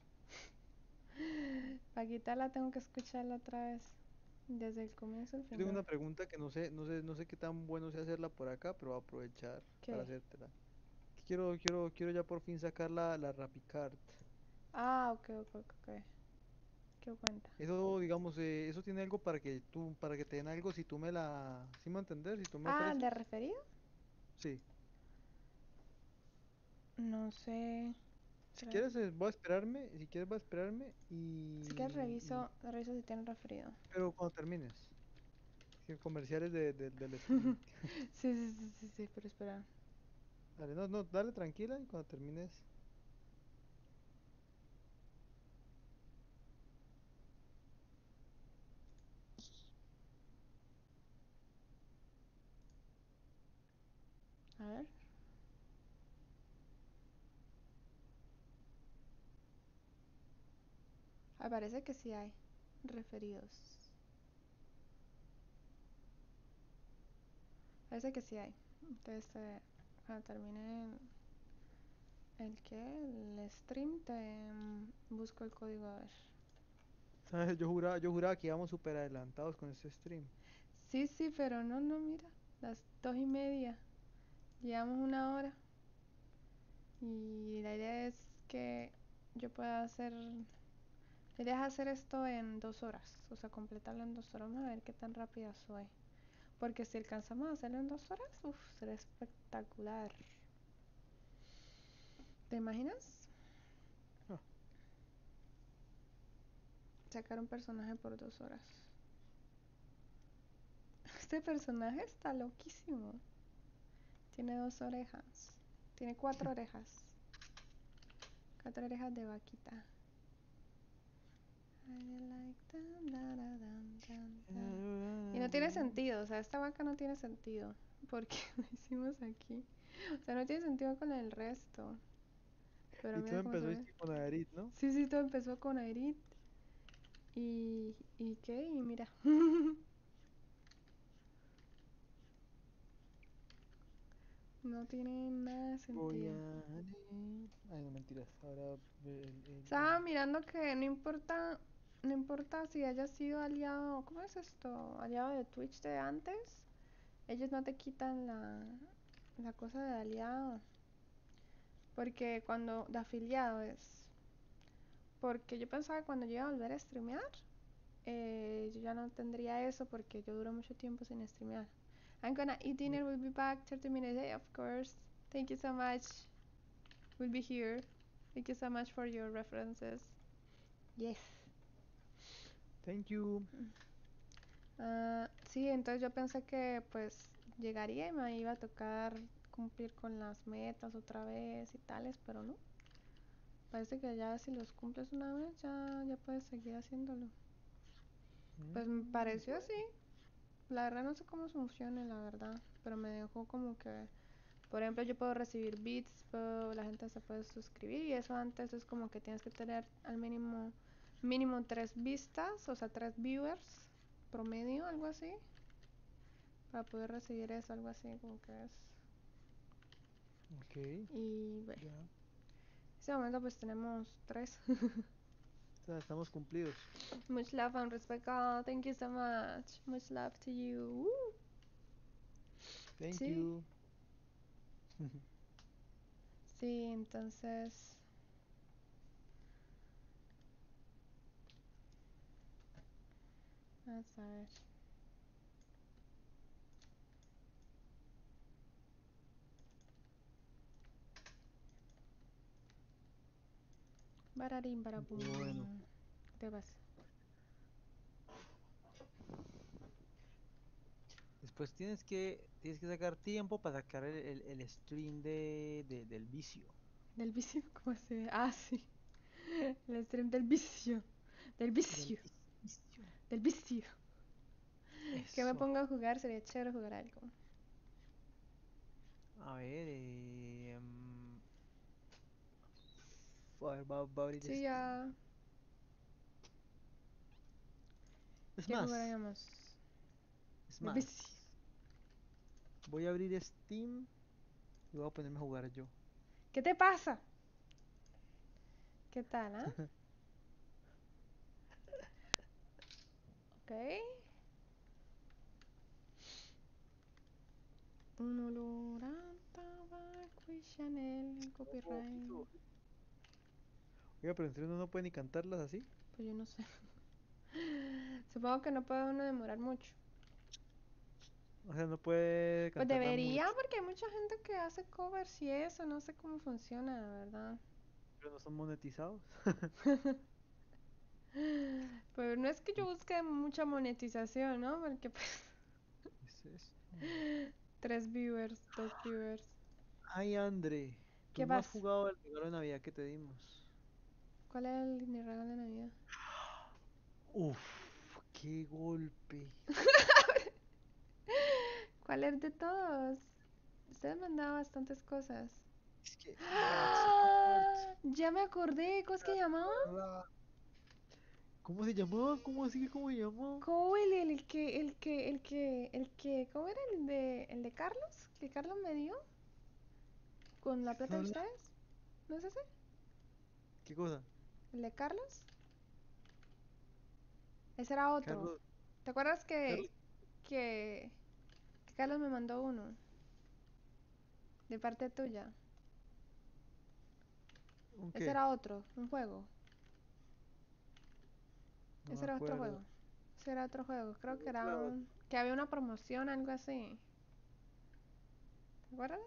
Para quitarla tengo que escucharla otra vez. Desde el comienzo al Yo tengo final. una pregunta que no sé, no sé, no sé qué tan bueno sea hacerla por acá, pero voy a aprovechar para ¿Qué? hacértela. Quiero, quiero, quiero ya por fin sacar la, la Rapicard. Ah, ok, ok, ok, ok. ¿Qué cuenta? Eso, digamos, eh, eso tiene algo para que tú, para que te den algo si tú me la, ¿sí me entender? Si tú me Ah, ¿el de ofreces. referido? Sí. No sé. Si Creo. quieres, eh, voy a esperarme, si quieres, voy a esperarme Si quieres y, y- reviso, reviso si tiene referido. pero cuando termines. Que comerciales de, de- del streaming. Sí, sí, sí, sí, sí, pero espera. Dale, no, no, dale tranquila y cuando termines. A ver. Ah, parece que sí hay referidos. Parece que sí hay. Entonces, eh, cuando termine el, el que, el stream, te mm, busco el código a ver. ¿Sabes? Yo juraba, yo juraba que íbamos súper adelantados con este stream. Sí, sí, pero no, no, mira. Las dos y media. Llevamos una hora. Y la idea es que yo pueda hacer. La idea es hacer esto en dos horas. O sea, completarlo en dos horas. Vamos a ver qué tan rápida soy. Porque si alcanzamos a hacerlo en dos horas, uff, será espectacular. ¿Te imaginas? Ah, Sacar un personaje por dos horas. Este personaje está loquísimo. Tiene dos orejas. Tiene cuatro orejas. Cuatro orejas de vaquita. Y no tiene sentido, o sea, esta vaca no tiene sentido. ¿Por qué lo hicimos aquí? O sea, no tiene sentido con el resto. Pero Y todo mira cómo se empezó ve. este con Aerith, ¿no? Sí, sí, todo empezó con Airit. ¿Y, ¿y qué? Y mira. No tiene nada de Voy sentido. a... Ay, no, mentiras. Ahora el, el, Estaba el- mirando que no importa, no importa si hayas sido aliado, ¿cómo es esto? Aliado de Twitch de antes, ellos no te quitan la, la cosa de aliado, porque cuando, de afiliado es, porque yo pensaba que cuando yo iba a volver a streamear, eh, yo ya no tendría eso porque yo duro mucho tiempo sin streamear. I'm gonna eat dinner, we'll be back thirty minutes, hey, of course. Thank you so much. We'll be here. Thank you so much for your references. Yes. Thank you. Ah, sí, entonces yo pensé que pues llegaría y me iba a tocar cumplir con las metas otra vez y tales, pero no. Parece que ya si los cumples una vez ya, ya puedes seguir haciéndolo. Pues me Mm, pareció así. bueno. La verdad no sé cómo funciona, la verdad. Pero me dejó como que, por ejemplo, yo puedo recibir bits, puedo- la gente se puede suscribir y eso antes es como que tienes que tener al mínimo, mínimo tres vistas, o sea, tres viewers promedio, algo así. Para poder recibir eso, algo así como que es. Ok, Y bueno, ya. en ese momento pues tenemos tres. O sea, estamos cumplidos. Much love and respect. Oh, thank you so much. Much love to you. Woo. Thank Sí, you. sí, entonces. Vamos a ver. Bararín, barabum. Bueno, ¿Qué te pasa? después tienes que tienes que sacar tiempo para sacar el, el, el stream de, de- del vicio. ¿Del vicio? ¿Cómo se ve? Ah, sí. El stream del vicio. Del Del vicio. vicio. Del vicio. Que me Eso. ponga a jugar, sería chévere jugar algo. A ver, eh, mm, a ver, va, va a abrir Sí, Steam. ya. Es ¿Qué más, jugaríamos? es Del más. vicio. Voy a abrir Steam y voy a ponerme a jugar yo. ¿Qué te pasa? ¿Qué tal, ah? Ok. Un olor a tabaco y Chanel, Oh, copyright. ojito. Oiga, pero entre uno no puede ni cantarlas así. Pues yo no sé. Supongo que no puede uno demorar mucho. O sea, no puede Pues cantarlas debería, mucho. porque hay mucha gente que hace covers y eso. No sé cómo funciona, la verdad. Pero no son monetizados. Pero no es que yo busque mucha monetización, ¿no? Porque pues ¿Qué es esto? tres viewers, dos viewers. Ay, André, tú ¿Qué no has pasa? jugado el regalo de Navidad que te dimos. ¿Cuál es el mi regalo de Navidad? Uf, qué golpe. ¿Cuál es de todos? Ustedes me han dado bastantes cosas. Es que that's hurt. ¡Ah! Ya me acordé, ¿cómo es que llamaba? ¿Verdad? ¿Cómo se llamaba? ¿Cómo así que cómo se llamaba? ¿Cómo el, el que, el que, el que, el que, ¿cómo era el de, el de Carlos? ¿Que Carlos me dio? ¿Con la plata de ¿Habla? ustedes? ¿No es ese? ¿Qué cosa? ¿El de Carlos? Ese era otro. Carlos, ¿Te acuerdas que, Carlos, que, que Carlos me mandó uno? De parte tuya. ¿un Ese qué? era otro, un juego. No me Ese era otro acuerdo. juego. Ese era otro juego. Creo que ¿Algún era juego? un, que había una promoción, algo así. ¿Te acuerdas?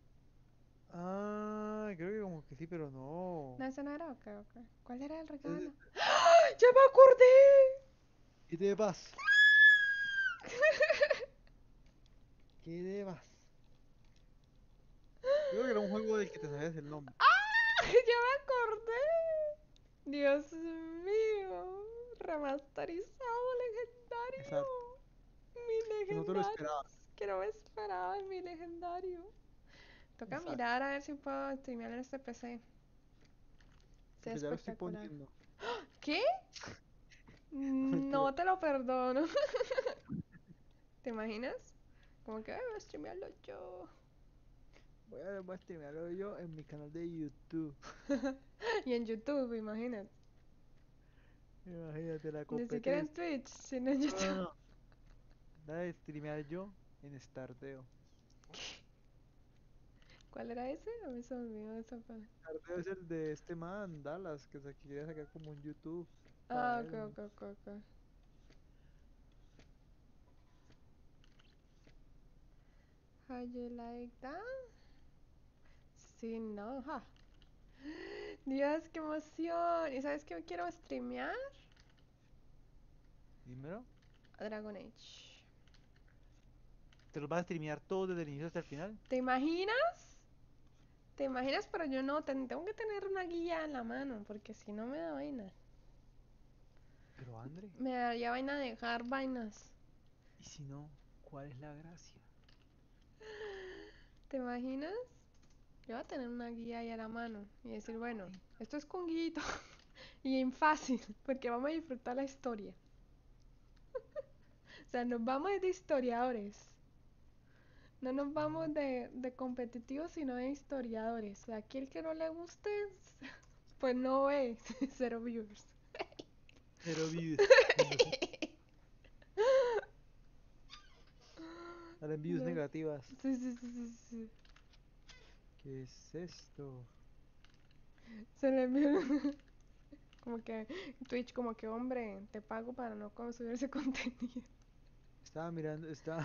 Ah, creo que como que sí, pero no. No, ese no era. Ok, ok. ¿Cuál era el regalo? Es- ¡Ah! ¡Ya me acordé! ¿Qué te pasa? ¿Qué te pasa? Yo creo que era un juego del que te sabías el nombre. ¡Ah! ¡Ya me acordé! Dios mío. remasterizado legendario. Exacto. Mi Que no te lo legendario. esperabas. Que no me esperaba en mi legendario. Toca Exacto. mirar a ver si puedo streamear en este P C. Sea Porque ya lo estoy espectacular. poniendo. ¿Qué? Mentira. No te lo perdono. ¿Te imaginas? Como que "Ay, voy a streamearlo yo". Voy a, voy a streamearlo yo en mi canal de YouTube. Y en YouTube, imagínate. Imagínate la Ni siquiera en competencia. Twitch, sino en No, no, YouTube. no. La de streamear yo en Stardeo. ¿Cuál era ese? A mí se me olvidó esa parte. Stardeo es el de este man, Dallas, que se quería sacar como un YouTube Ah, para ok, él. ok, ok, ok. How you like that? Sí, no, ja. Dios, qué emoción. ¿Y sabes qué quiero streamear? Dímelo. A Dragon Age. ¿Te los vas a streamear todos desde el inicio hasta el final? ¿Te imaginas? ¿Te imaginas? Pero yo no, ten- tengo que tener una guía en la mano, porque si no me da vaina. Pero André, Me daría vaina dejar vainas. ¿y si no? ¿Cuál es la gracia? ¿Te imaginas? Yo voy a tener una guía ahí a la mano y decir, bueno, esto es con guito y en fácil, porque vamos a disfrutar la historia. O sea, nos vamos de historiadores. No nos vamos de, de competitivos, sino de historiadores. O sea, aquí el que no le guste, pues no ve, cero viewers. Cero views. Entonces, salen views No. negativas. Sí, sí, sí, sí, sí. ¿Qué es esto? Se le envió como que Twitch, como que hombre, te pago para no consumir ese contenido. Estaba mirando, estaba...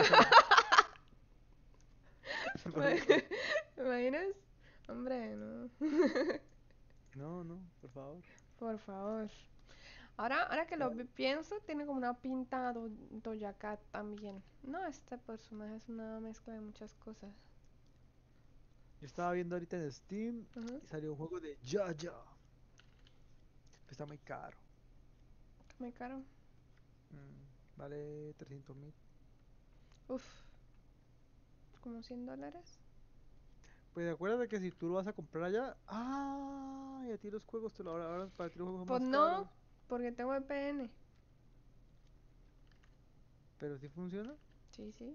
¿Me Porque- imaginas? Hombre, no. No, no, por favor. Por favor. Ahora, ahora que lo Estaba- vi- pienso, tiene como una pinta do Doja Cat también. No, este personaje es una mezcla de muchas cosas. Yo estaba viendo ahorita en Steam Ujú. y salió un juego de Jaja. Pues está muy caro. Muy caro. Mm, vale trescientos mil. Uf, como cien dólares. Pues acuérdate que si tú lo vas a comprar allá, ah, y a ti los juegos te lo ahora, ahora para ti los juegos son Pues más no, caros. porque tengo V P N. Pero si funciona. Sí, sí.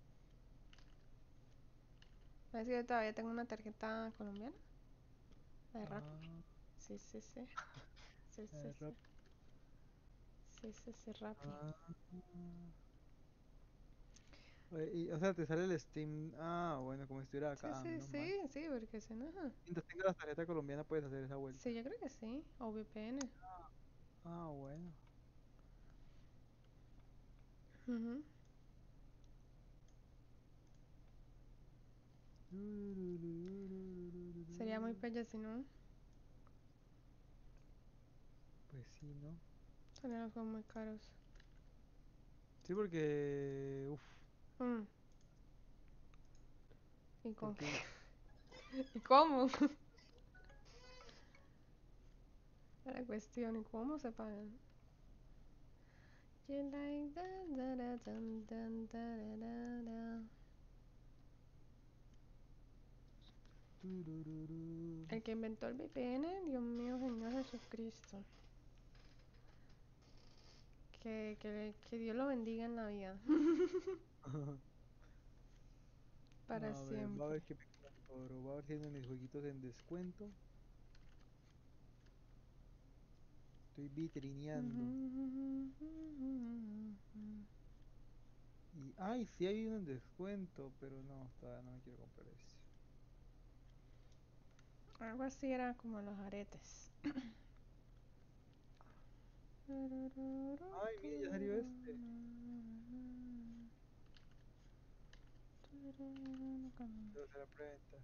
Es que yo todavía tengo una tarjeta colombiana. La de Rappi. Ah, Sí, sí, sí. Sí, sí, eh, sí. rap- Sí, sí, sí, Rappi. ah. Oye, y, o sea, te sale el Steam. Ah, bueno, como si estuviera Sí, acá. Ah, sí, menos mal. sí, sí, porque si no. Ajá. Mientras tengas la tarjeta colombiana puedes hacer esa vuelta. Sí, yo creo que sí. O V P N. Ah, bueno. Ujú. Sería muy pelle si no. Pues sí, ¿no? Serían los juegos muy caros. Sí, porque. Uf, Mm, ¿Y con qué? porque. ¿Y cómo? La cuestión, ¿y cómo se pagan? You like that, da, da, dun, dun, da, da, da, da. Turururu. El que inventó el V P N, Dios mío, Señor Jesucristo. Que, que, que Dios lo bendiga en la vida. Para A ver, va a siempre. ver qué me compro. Va a ver si tienen mis jueguitos en descuento. Estoy vitrineando. Y. Ay, sí hay uno en descuento, pero no, todavía no me quiero comprar ese. Algo así era como los aretes. Ay, mire, ya salió este. Debo hacer la preventa.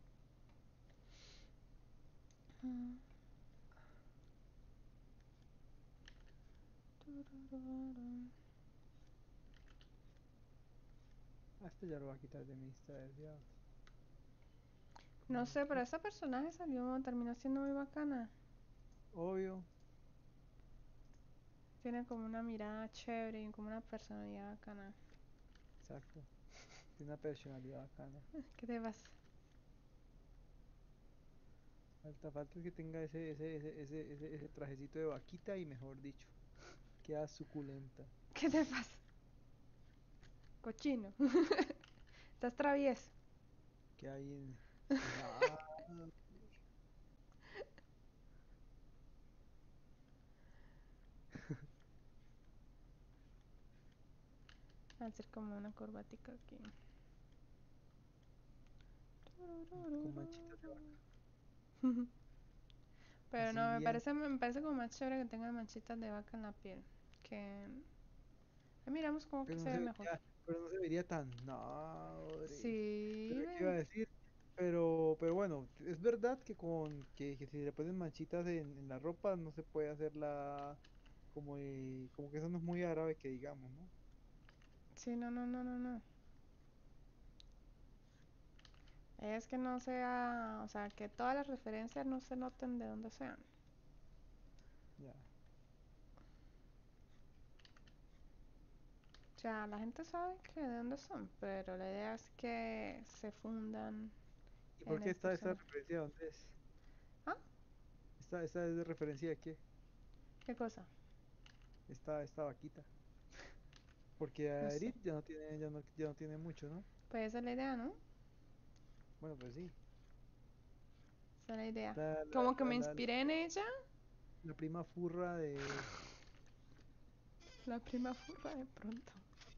Ah, este ya lo voy a quitar de mi lista de deseados. No ¿Cómo sé, pero que? esa personaje salió, terminó siendo muy bacana. Obvio. Tiene como una mirada chévere y como una personalidad bacana. Exacto. Tiene una personalidad bacana. ¿Qué te pasa? Falta, falta es que tenga ese, ese, ese, ese, ese, ese trajecito de vaquita y mejor dicho, queda suculenta. ¿Qué te pasa? Cochino. Estás travieso. Que hay en... Ah, Voy a hacer como una corbatica aquí. con manchitas de vaca. Pero Así no, me bien. parece, me parece como más chévere que tenga manchitas de vaca en la piel. Que ahí miramos como que Pero no se se ve mejor. vería, pero no se vería tan... No, hombre. Sí, Pero qué iba ve. a decir. Pero, pero bueno, es verdad que con que, que si le ponen manchitas en, en la ropa no se puede hacer la como de- como que eso no es muy árabe que digamos, ¿no? Sí, no, no, no, no, no. Es que no sea, o sea, que todas las referencias no se noten de dónde sean. Ya. O sea, la gente sabe que de dónde son, pero la idea es que se fundan ¿Y por en qué el está esta personaje. referencia? ¿Dónde es? ¿Ah? ¿Esta, esta es de referencia de qué? ¿Qué cosa? Esta, esta vaquita. Porque No sé. Aerith ya no tiene, ya no, ya no tiene mucho, ¿no? Pues esa es la idea, ¿no? Bueno, pues sí. Esa es la idea. La, Como que la, me la, la, la, inspiré en ella. la prima furra de... La prima furra de pronto.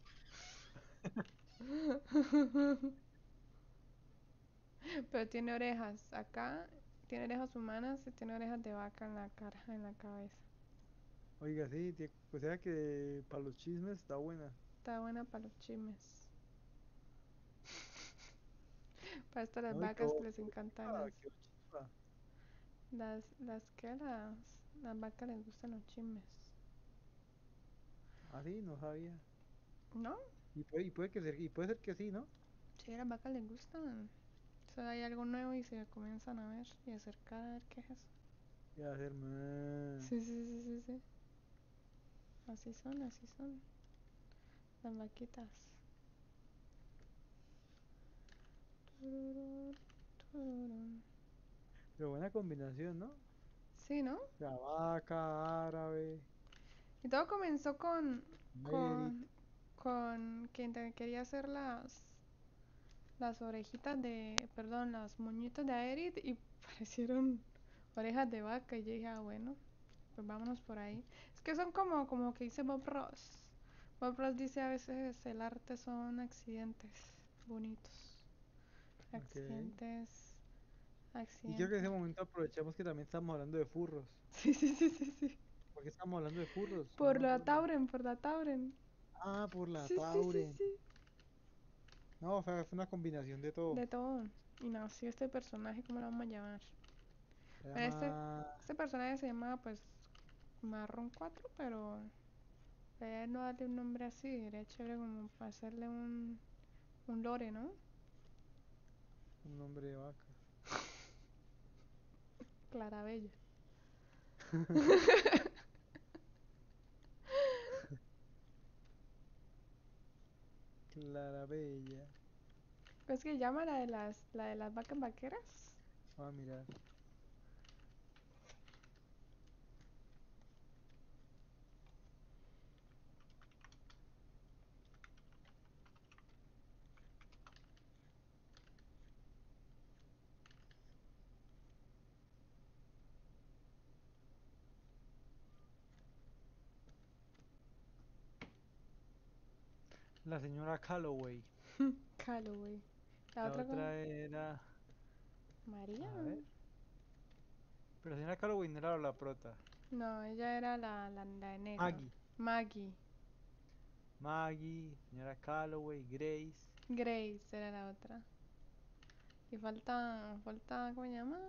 Pero tiene orejas. Acá tiene orejas humanas y tiene orejas de vaca en la cara, en la cabeza. Oiga, sí, tie- o sea que para los chismes está buena. Está buena para los chismes. Para estas las No, y vacas que quedó, les quedó encantan chimba, las, quedó chimba. las, las que las, las vacas les gustan los chismes. Ah, sí, no sabía. ¿No? Y puede, y puede que ser, y puede ser que sí, ¿no? Sí, a las vacas les gustan. O sea, hay algo nuevo y se comienzan a ver y acercar a ver qué es eso. Y va a ser "Meh". Sí, sí, sí, sí, sí. Así son, así son. Las vaquitas. Tururú, tururú. Pero buena combinación, ¿no? Sí, ¿no? La vaca árabe, Y todo comenzó con, Aerith. con, con que inte- quería hacer las, las orejitas de, perdón, las moñitas de Aerith y parecieron orejas de vaca y yo dije, ah, bueno, pues vámonos por ahí. Es que son como, como que dice Bob Ross. Bob Ross dice a veces el arte son accidentes bonitos. Ok. Accidentes, Y creo que en ese accidentes. momento aprovechamos que también estamos hablando de furros. Sí, sí, sí, sí, sí. ¿Por qué estamos hablando de furros? No Por me la acuerdo. Tauren, por la Tauren. Ah, por la Sí, sí, sí, Tauren. sí. No, fue, fue una combinación de todo. De todo. Y nació este personaje, ¿cómo lo vamos a llamar? Se Bueno, este, llama... este personaje se llama pues Marrón cuatro, pero eh, no darle un nombre así, sería chévere como para hacerle un, un lore, ¿no? Un nombre de vaca. Clarabella. Clarabella. ¿Cómo es que se llama la de las, la de las vacas vaqueras? Vamos a mirar. La señora Calloway. Calloway. La La otra con otra era... María, A ver. ¿no? Pero la señora Calloway no era la prota. No, ella era la, la, la de negro. Maggie. Maggie. Maggie, señora Calloway, Grace. Grace era la otra. Y falta, falta, ¿cómo se llama?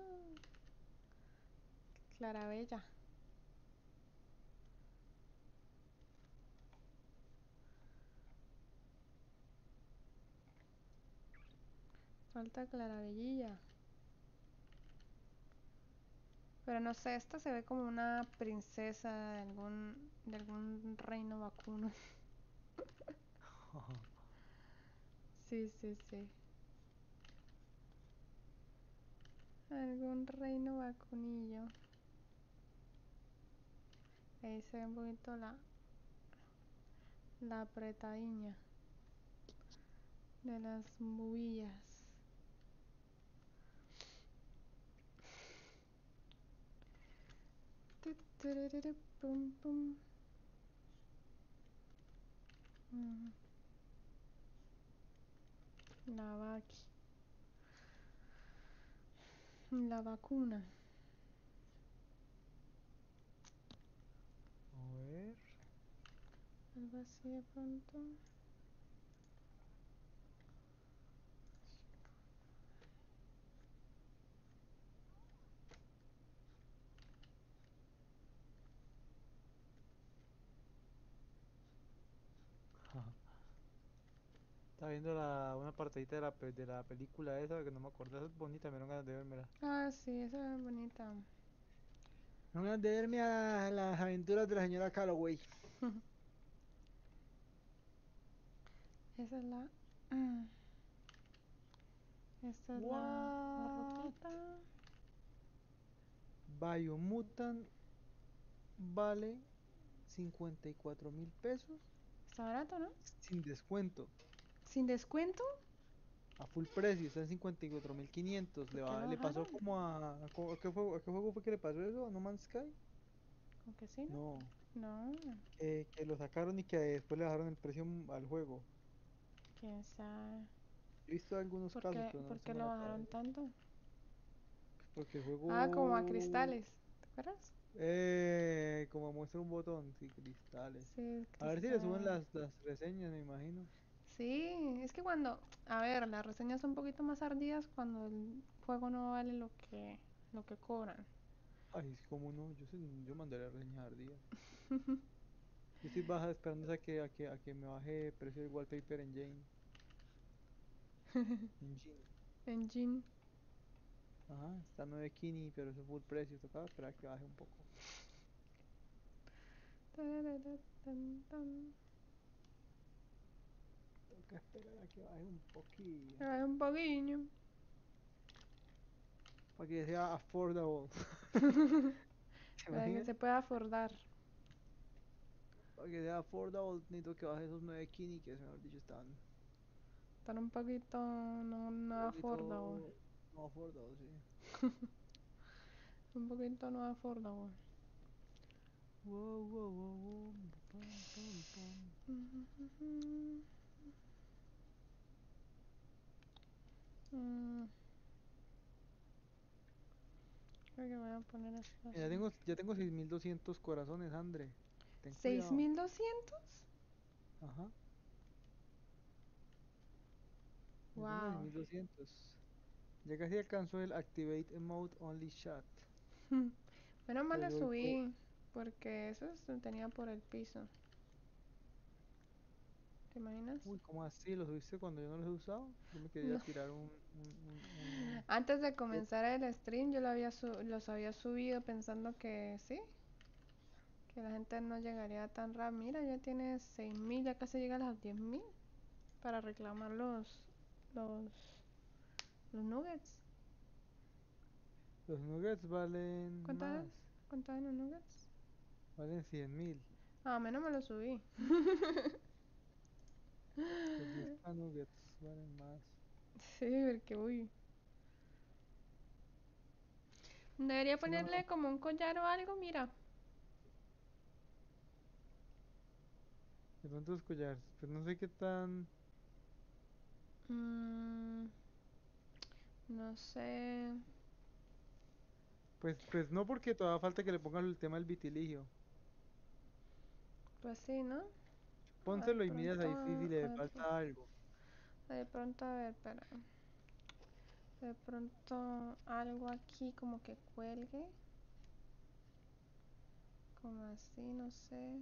Clarabella. Falta Clarabellilla. Pero no sé, esta se ve como una princesa de algún, de algún reino vacuno. Sí, sí, sí. Algún reino vacunillo. Ahí se ve un poquito la, la apretadiña de las bubillas. Tu, turururu, pum, pum. Mm, La vaqui. La vacuna. A ver. Algo así de pronto. Estaba viendo la, una partidita de la, pe- de la película esa que no me acuerdo, es bonita, me dieron ganas de vérmela. Ah, sí, esa es bonita. Me dieron ganas de verme a las aventuras de la señora Calloway. Esa es la. mm, Esta es la, la What? ropita. Biomutant vale cincuenta y cuatro mil pesos Está barato, ¿no? sin descuento. Sin descuento. A full precio, está en cincuenta y cuatro mil quinientos. ¿Por Le, qué lo va, le pasó bajaron? como a... ¿A co- a qué juego, a qué juego fue que le pasó eso? ¿A No Man's Sky? ¿Con que sí, no? No, No, que, que lo sacaron y que después le bajaron el precio m- al juego. quién sabe. He visto algunos ¿Por casos, qué, pero no por los qué tengo en lo la bajaron cabeza. tanto? Porque el Ah, como a juego... cristales. ¿Te acuerdas? Eh, como muestra un botón, sí, cristales. Sí, A ver si le suben cristal. las, las reseñas, me imagino. Sí, es que cuando, a ver, las reseñas son un poquito más ardidas cuando el juego no vale lo que, lo que cobran. Ay, es como no, yo, sé- yo mandaré reseñas días. Yo estoy baja esperando a que, a que, a que me baje el precio del wallpaper en Jane. Engine. Engine. Ajá, está nueve Kini, pero es full precio. Tocaba esperar a que baje un poco. Tarara, tan, tan. Toca esperar a que baje un poquillo. Ay, un poquillo. Para que sea affordable. ¿Se Para que imaginan? se pueda afordar. Para que sea affordable, necesito que baje esos nueve Kini que, mejor dicho, están un Estar un poquito no, no affordable. poquito no affordable, sí. Un poquito no affordable. Wow, wow, wow, wow, pam, pam, pam. Mm, Creo que voy a poner esto Ya así. tengo, ya tengo seis mil doscientos corazones, André. Ten ¿Seis cuidado. mil doscientos? Ajá. Ya tengo Wow. seis mil doscientos. Ya casi alcanzó el Activate Mode Only Chat. Menos mal Pero le yo voy por... subí. Porque eso se tenía por el piso. ¿Te imaginas? Uy, ¿cómo así? ¿Los viste cuando yo no los he usado? Yo me quería No. tirar un... un, un, un- Antes de eh, comenzar el stream yo lo había su- los había subido pensando que sí, que la gente no llegaría tan rápido. Mira, ya tiene seis mil, ya casi llega a las diez mil para reclamar los, los, los nuggets. los nuggets valen ¿Cuánto es? más. ¿Cuánto en los nuggets? Valen cien mil. Ah, menos me lo subí. Los diez k nuggets valen más. Sí, porque uy. Debería Si no, ponerle no. como un collar o algo, mira. De pronto los collares. Pero no sé qué tan... Mm, no sé. Pues, pues no, porque todavía falta que le pongan el tema del vitiligio. Pues sí, ¿no? O de Pónselo y miras pronto, ahí si, si o le de, pro- falta algo. de pronto, a ver, espera. De pronto algo aquí como que cuelgue. Como así, no sé.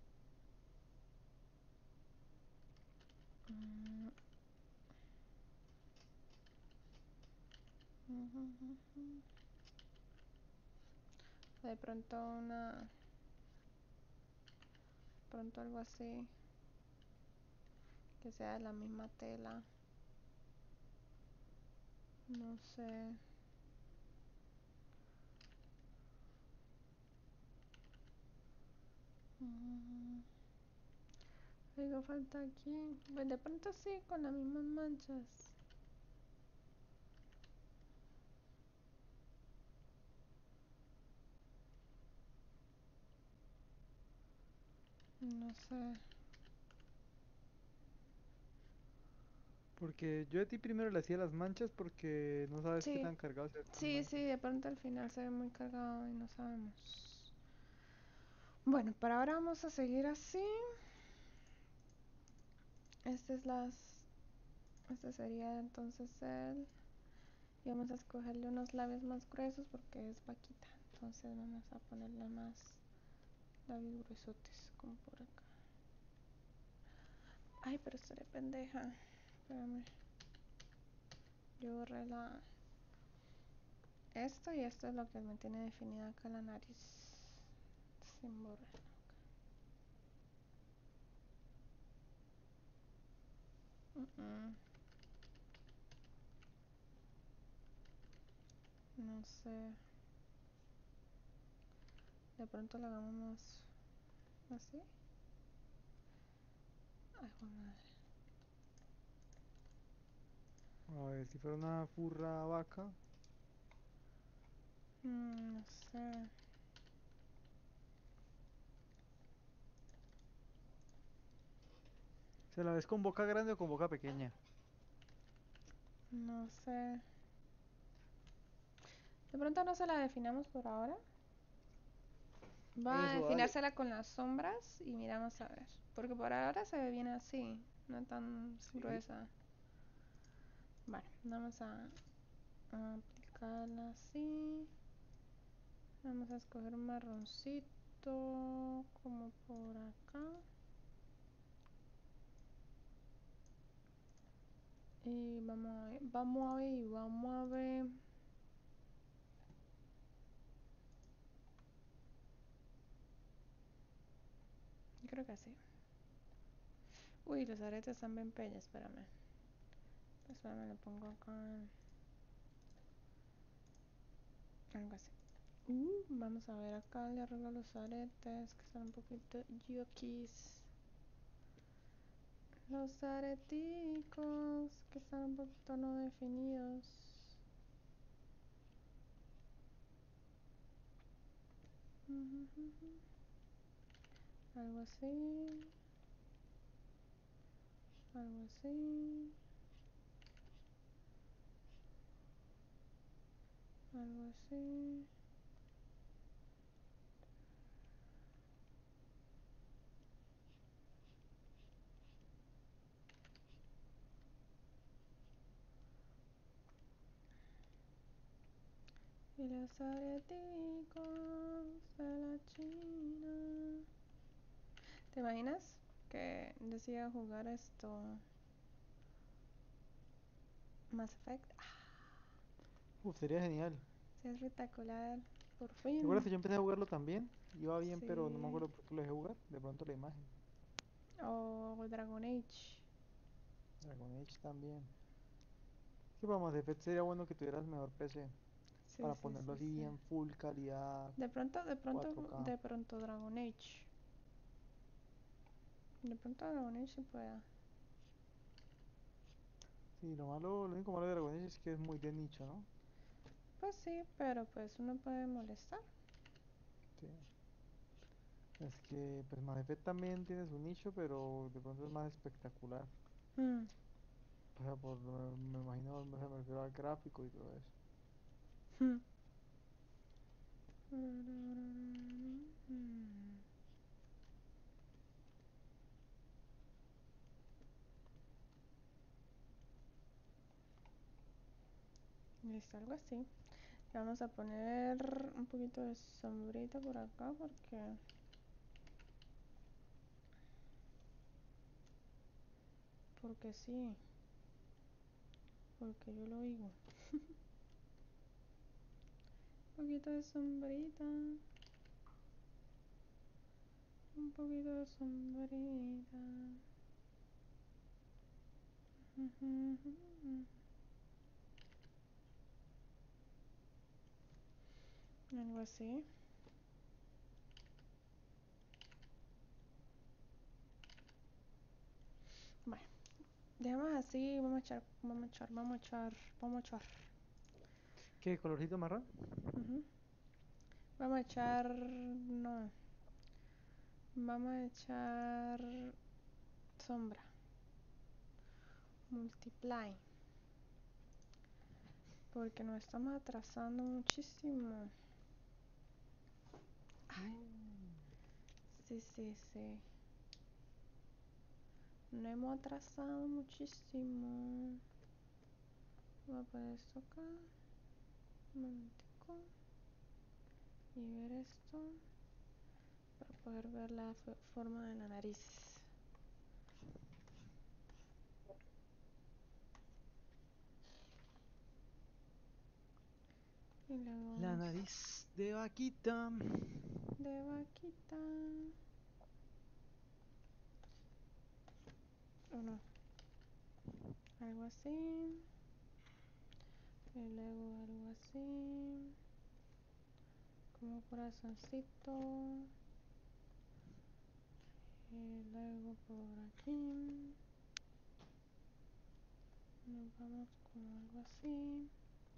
Mm, ujú, ujú. De pronto una... Pronto algo así. Que sea de la misma tela. No sé. Mm, algo falta aquí. Pues de pronto sí, con las mismas manchas. No sé. Porque yo de ti primero le hacía las manchas porque no sabes qué Sí, tan cargado se ven las sí, sí, manchas. de pronto al final se ve muy cargado y no sabemos. Bueno, para ahora vamos a seguir así. Este es las... Este sería entonces el... Y vamos a escogerle unos labios más gruesos porque es vaquita. Entonces vamos a ponerle más labios gruesotes, como por acá. Ay, pero estaré pendeja. Espérame. Yo borré la... Esto y esto es lo que me tiene definida acá la nariz. Sin borrar. Uh -uh. No sé. De pronto lo hagamos más así. Ay, joder, madre. A ver, si fuera una furra vaca. Mm, no sé. ¿Se la ves con boca grande o con boca pequeña? No sé. De pronto no se la definamos por ahora. Va a Eso, dale. definársela con las sombras y miramos a ver. Porque por ahora se ve bien así. No tan Sí. gruesa. Bueno, vamos a, a aplicarla así. Vamos a escoger un marroncito. Como por acá. Y vamos a ver. Vamos a ver y vamos a ver. Yo creo que así. Uy, los aretes están bien bellos, espérame. Espérame, lo pongo acá. Algo así. Uh, vamos a ver acá, le arreglo los aretes, que están un poquito yokis. Los areticos, que están un poquito no definidos. Algo así. Algo así. Algo así. Y los areticos de la China. ¿Te imaginas que decía jugar esto? Mass Effect. Ah, Uf, sería genial. sí, es espectacular. Por ¿Te acuerdas fin. que yo empecé a jugarlo también? Iba bien, pero no me Sí. acuerdo por qué lo dejé jugar. De pronto la imagen. O Dragon Age. Dragon Age también. Sí, para Mass Effect sería bueno que tuvieras mejor P C. Sí, Para sí, ponerlo sí, así sí. bien full calidad De pronto, de pronto, cuatro K. de pronto Dragon Age. De pronto Dragon Age se pueda. Sí, lo malo, lo único malo de Dragon Age es que es muy de nicho, ¿no? Pues sí, pero pues uno puede molestar. Sí. Es que pues Mass Effect también tiene su nicho, pero de pronto es más espectacular. Mm. O sea, por, me, me imagino, o sea, me refiero al gráfico y todo eso. Mm. Listo, algo así. Le vamos a poner un poquito de sombrita por acá porque porque sí, porque yo lo digo. Un poquito de sombrita. poquito de sombrita. Algo así. Bueno, dejemos así. Vamos a echar, vamos a echar, vamos a echar, vamos a echar. ¿Qué colorcito marrón? Uh-huh. Vamos a echar, no. Vamos a echar sombra. Multiply. Porque nos estamos atrasando muchísimo. Ay. Sí, sí, sí. Nos hemos atrasado muchísimo. Voy a poner esto acá. Un momentico. Y ver esto. Para poder ver la forma de la nariz. Y luego La nariz de vaquita. De vaquita. O no. Algo así. Y luego algo así. Como corazoncito. Y luego por aquí. Nos vamos con algo así.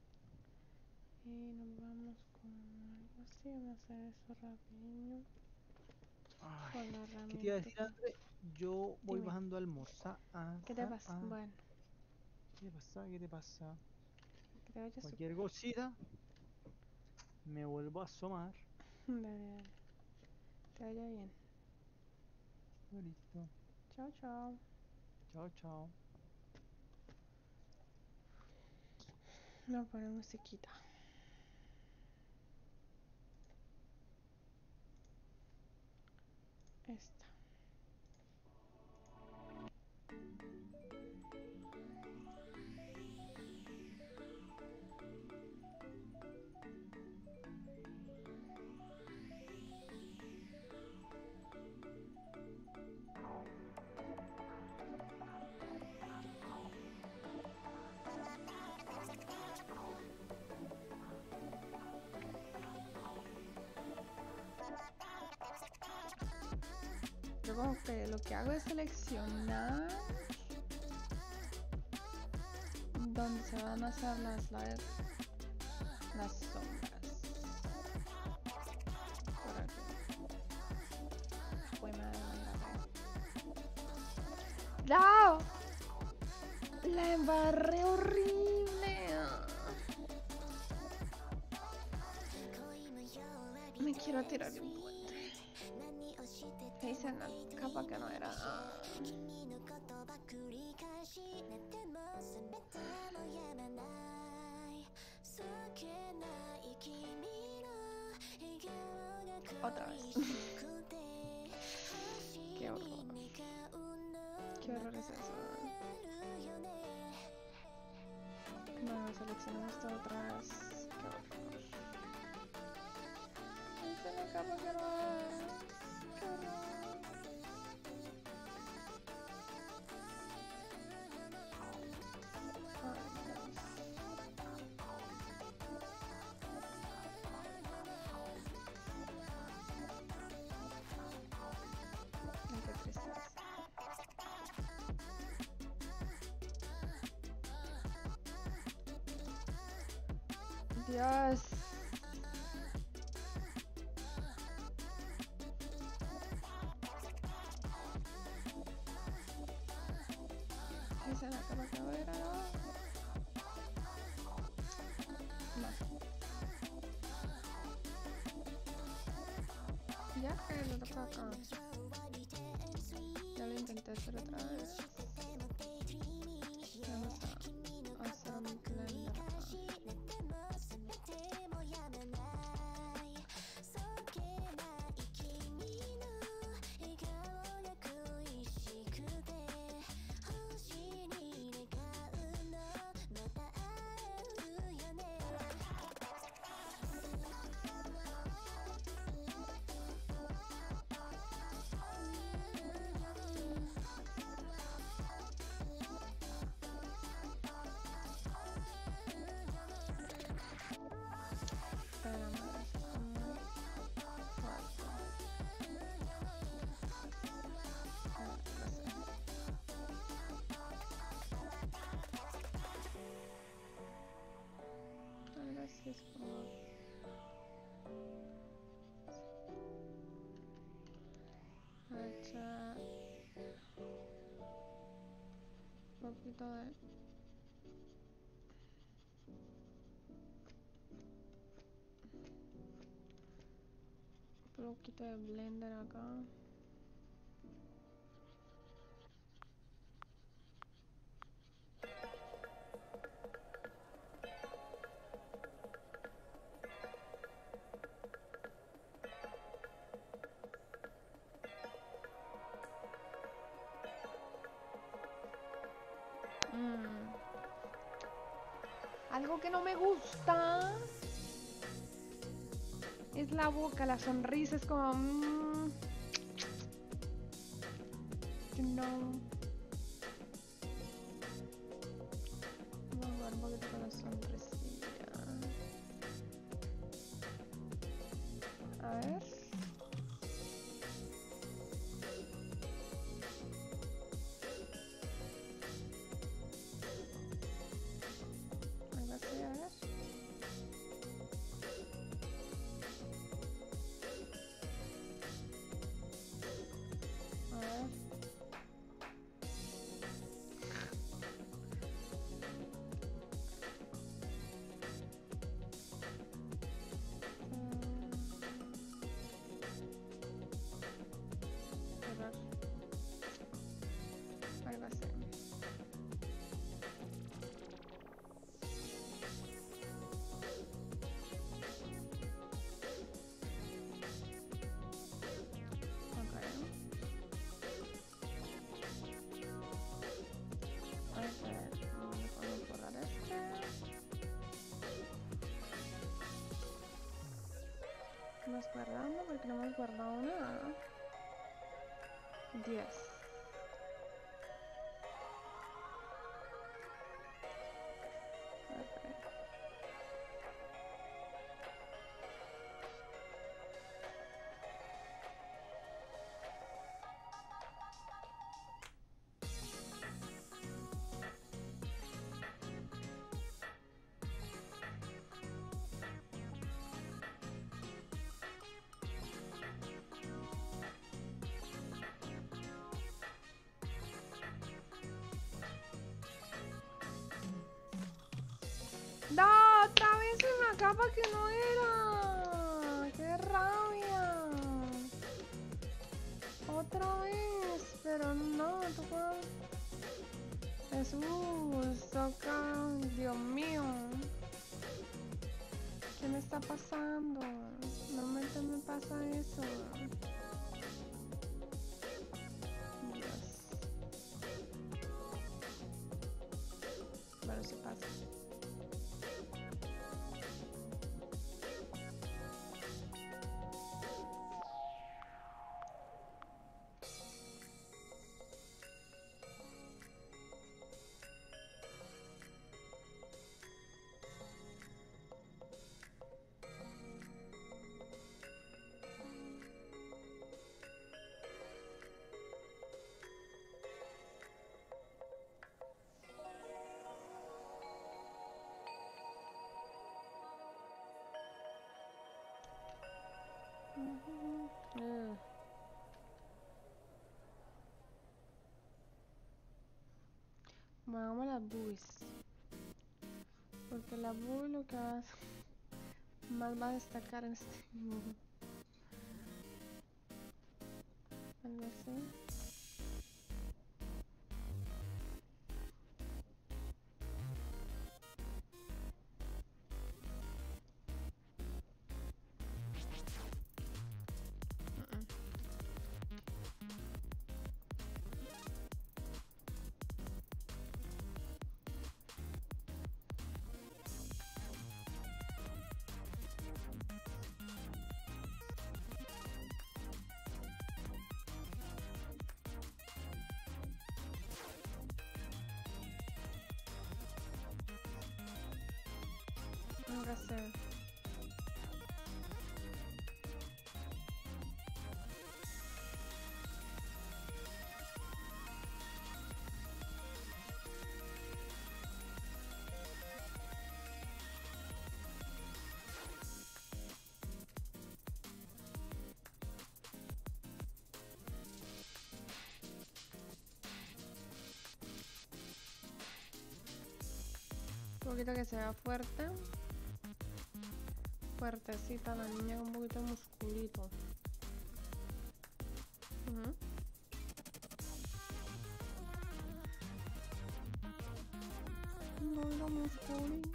Y nos vamos con algo así. Vamos a hacer eso rapidinho. Con la ¿Qué te iba a decir, herramienta. André? Yo voy Dime. bajando a almorzar. Ah, ¿Qué te ah, pasa? ah. Bueno. ¿Qué te pasa? ¿Qué te pasa? Que te vaya Cualquier súper. cosita. Me vuelvo a asomar. Dale, dale. Que te vaya bien. Listo. Chao, chao. Chao, chao. Voy a poner musiquita. Esta. Yo como que lo que hago es seleccionar donde se van a hacer las las, las sombras. Por aquí. Fue madre, ¡no! La embarré horrible. Me quiero tirar de un puente. Me hice una capa que no era. Otra vez. Qué horror. Qué horror es eso. Bueno, seleccionamos esto otra vez. Qué horror. Hice una capa que no era. Qué horror. Dios. Esa es la cama que voy a ir, ¿no? No. Ya que lo toco acá. Ya lo intenté hacer otra vez. Vamos a hacer un blender acá. poquito de... Un poquito de blender acá. Mm. Algo que no me gusta es la boca, la sonrisa es como... Mm, you know. Vamos a jugar un poquito con la sonrisilla. A ver. Algo así, a ver. A ver. Cerrar. Algo así. Ok. A ver, vamos a borrar este. Vamos guardando porque no hemos guardado nada. diez. Okay. ¡No! ¡Otra vez una capa que no era! ¡Qué rabia! ¡Otra vez! Pero no, toca... Jesús, toca... Dios mío. ¿Qué me está pasando? Normalmente me pasa eso. Dios. Bueno, sí pasa. Mm. Bueno, hagamos las boobies. Porque la boobie lo que va a... más va a destacar en este dibujo. Algo así. Algo así. poquito que se vea fuerte. Fuertecita la niña, con un poquito de musculito. Uh-huh. No, no, musculito.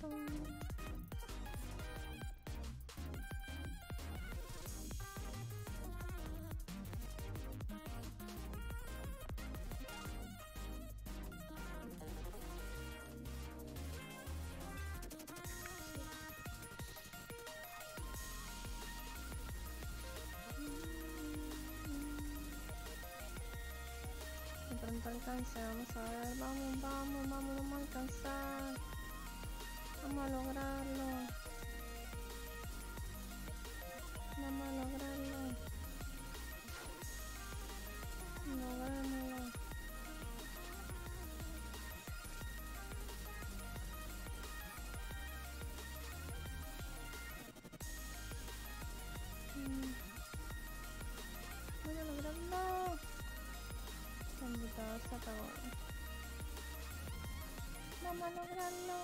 De pronto alcance, vamos a ver, vamos, vamos, vamos, vamos a alcanzar. Vamos a lograrlo. Vamos a lograrlo. Logrémoslo. Mm. Voy a lograrlo. El computador se apagó. Vamos a lograrlo.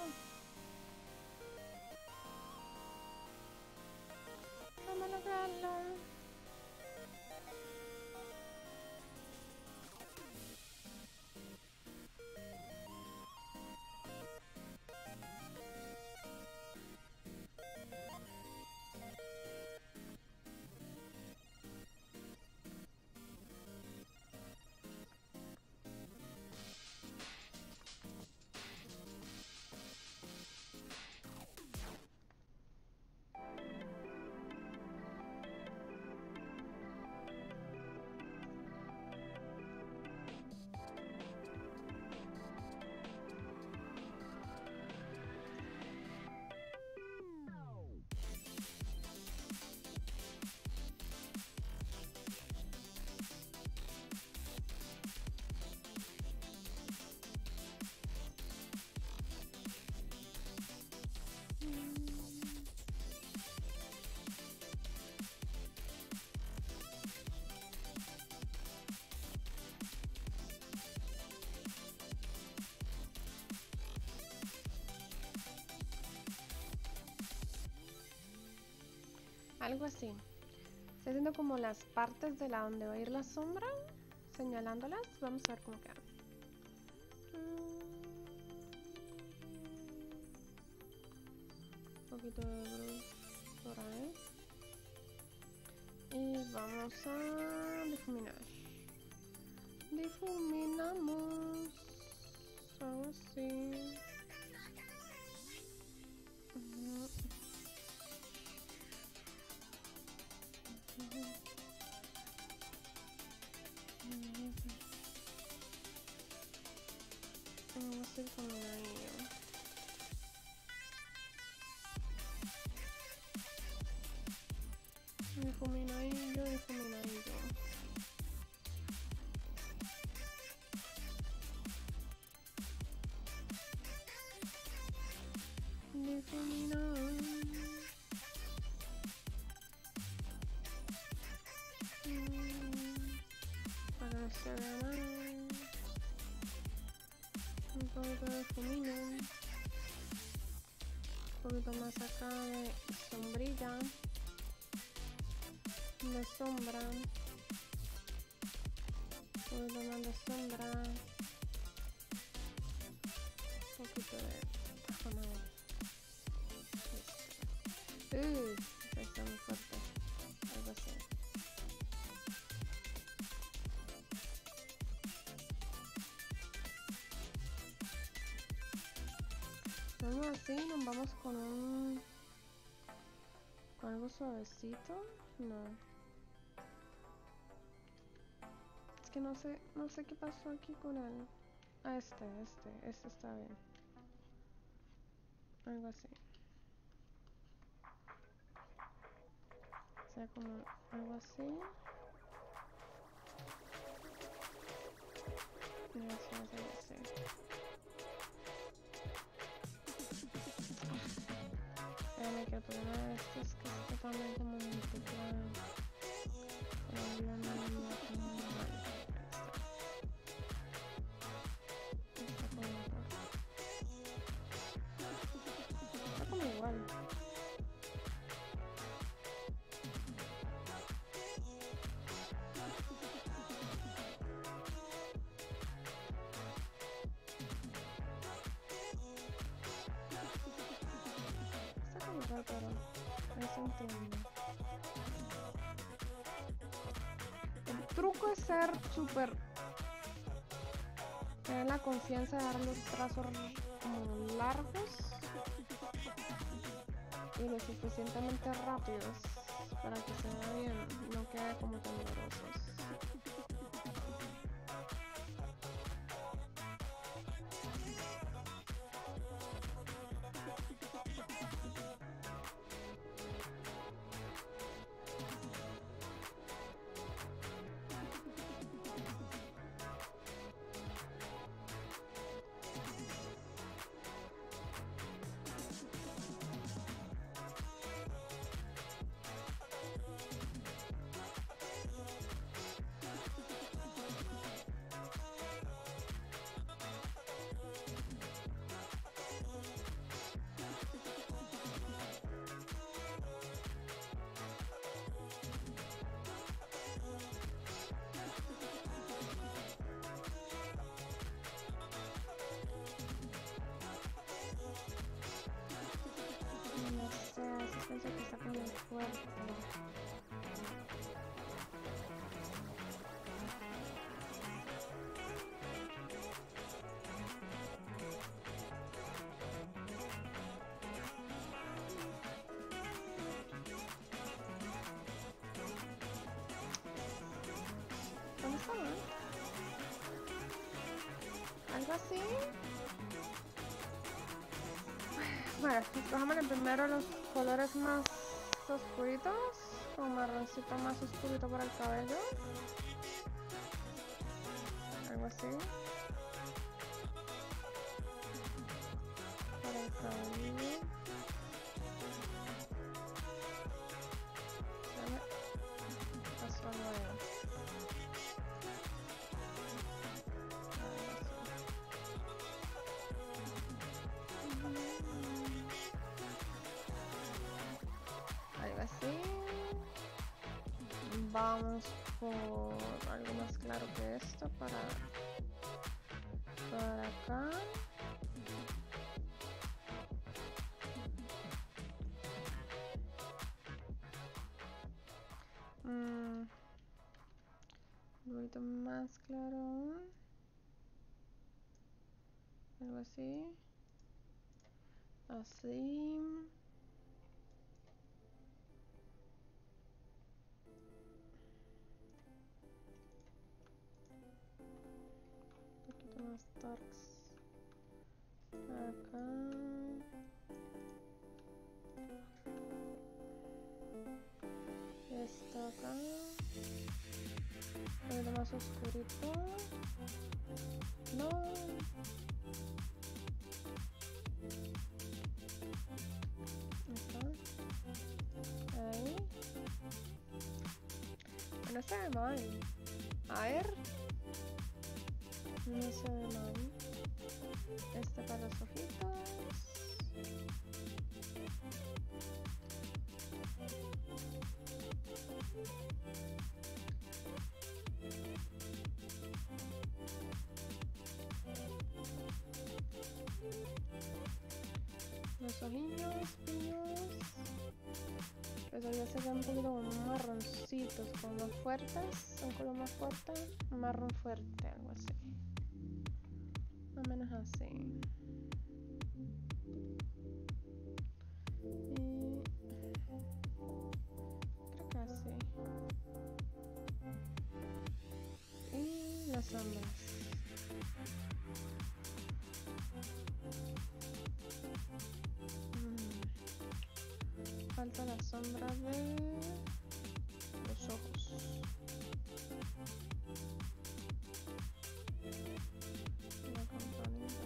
Vamos a lograrlo. Algo así. Estoy haciendo como las partes de la donde va a ir la sombra, señalándolas. Vamos a ver cómo queda. Un poquito de luz por ahí. Y vamos a difuminar. Difuminamos. Algo así. Uh-huh. Vamos a ir difuminadillo. Difuminadillo, difuminadillo. Difuminar. Para no se vea mal. Un poquito de difumino. Un poquito más acá de sombrilla. De sombra. Un poquito más de sombra. Un poquito de jamón. Uh, está muy fuerte. Algo así. Vamos así, nos vamos con un... con algo suavecito. No. Es que no sé, no sé qué pasó aquí con el... Ah, este, este, este está bien. Algo así. O sea, como algo así. Y así, así, así. Espérame, que el problema de esto es que esto también como multipla. Pero yo no lo voy a poner mal. Ahí está. Está como mejor. entiendo. El truco es ser súper... tener la confianza de dar los trazos como largos y lo suficientemente rápidos para que se vea bien, no quede como temblorosos. No sé, sí pienso que está como fuerte. ¿Dónde está? ¿Algo así? Bueno, escojámosle primero los colores más oscuritos, con marroncito más oscurito para el cabello. Algo así. Para el cabello. Dame. Pasó algo ahí. Algo así. Vamos por algo más claro que esto para, para acá. Mm, un poquito más claro aún. Algo así. Así. Un poquito más darks. Acá. Esto acá. Un poquito más oscurito. No. Ahí. No se ve mal. A ver. No se ve mal. Este para los ojitos. Los ojillos, pillos. Pues ya se ven un poquito como marroncitos, como más fuertes, un color más fuerte, marrón fuerte, algo así. Más o menos así. Y creo que así. Y las sombras. Falta la sombra de los ojos. La campanita.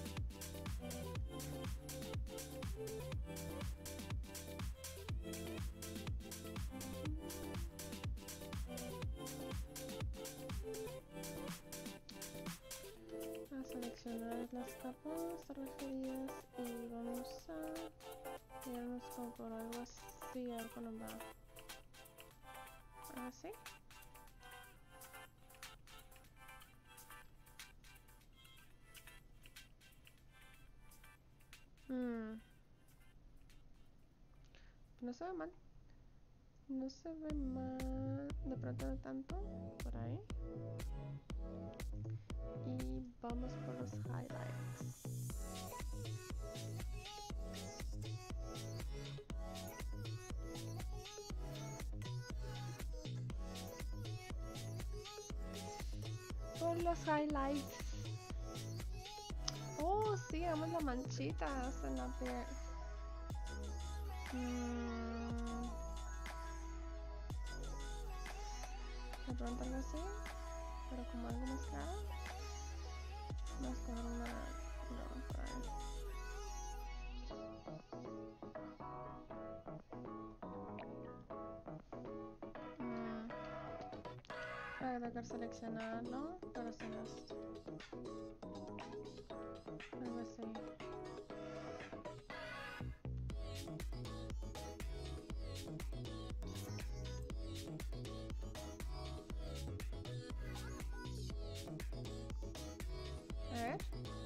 A seleccionar las capas referidas y vamos a irnos como por algo así, a ver cómo nos va. Algo así. Hmm. No se ve mal. No se ve mal, de pronto no tanto, por ahí. Y vamos por los highlights. Por los highlights. Oh, sí, vemos las manchitas en la piel. Mm, de pronto algo así, pero como algo más claro. Vamos a coger una. No, por ahí. Mm, voy a tocar seleccionarlo para hacer esto. Algo así. A ver.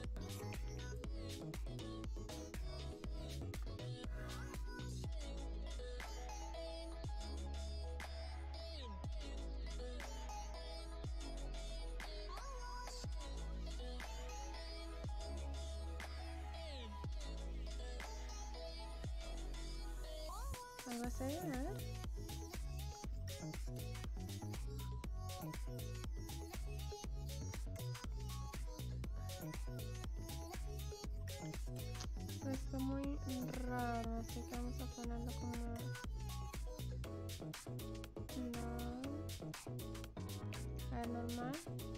Algo así, a ver. Está muy raro, así que vamos a ponerlo como no. A ver, normal.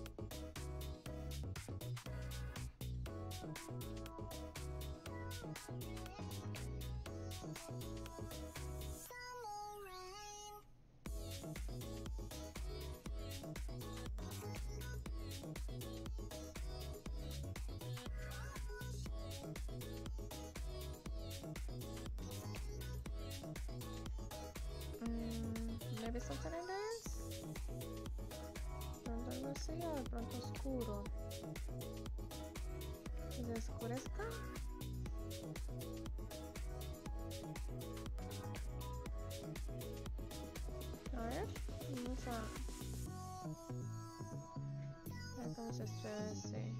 Mm, maybe something like this. De pronto algo así o de pronto oscuro. Que se oscurezca. A ver, vamos a ver cómo se ve así.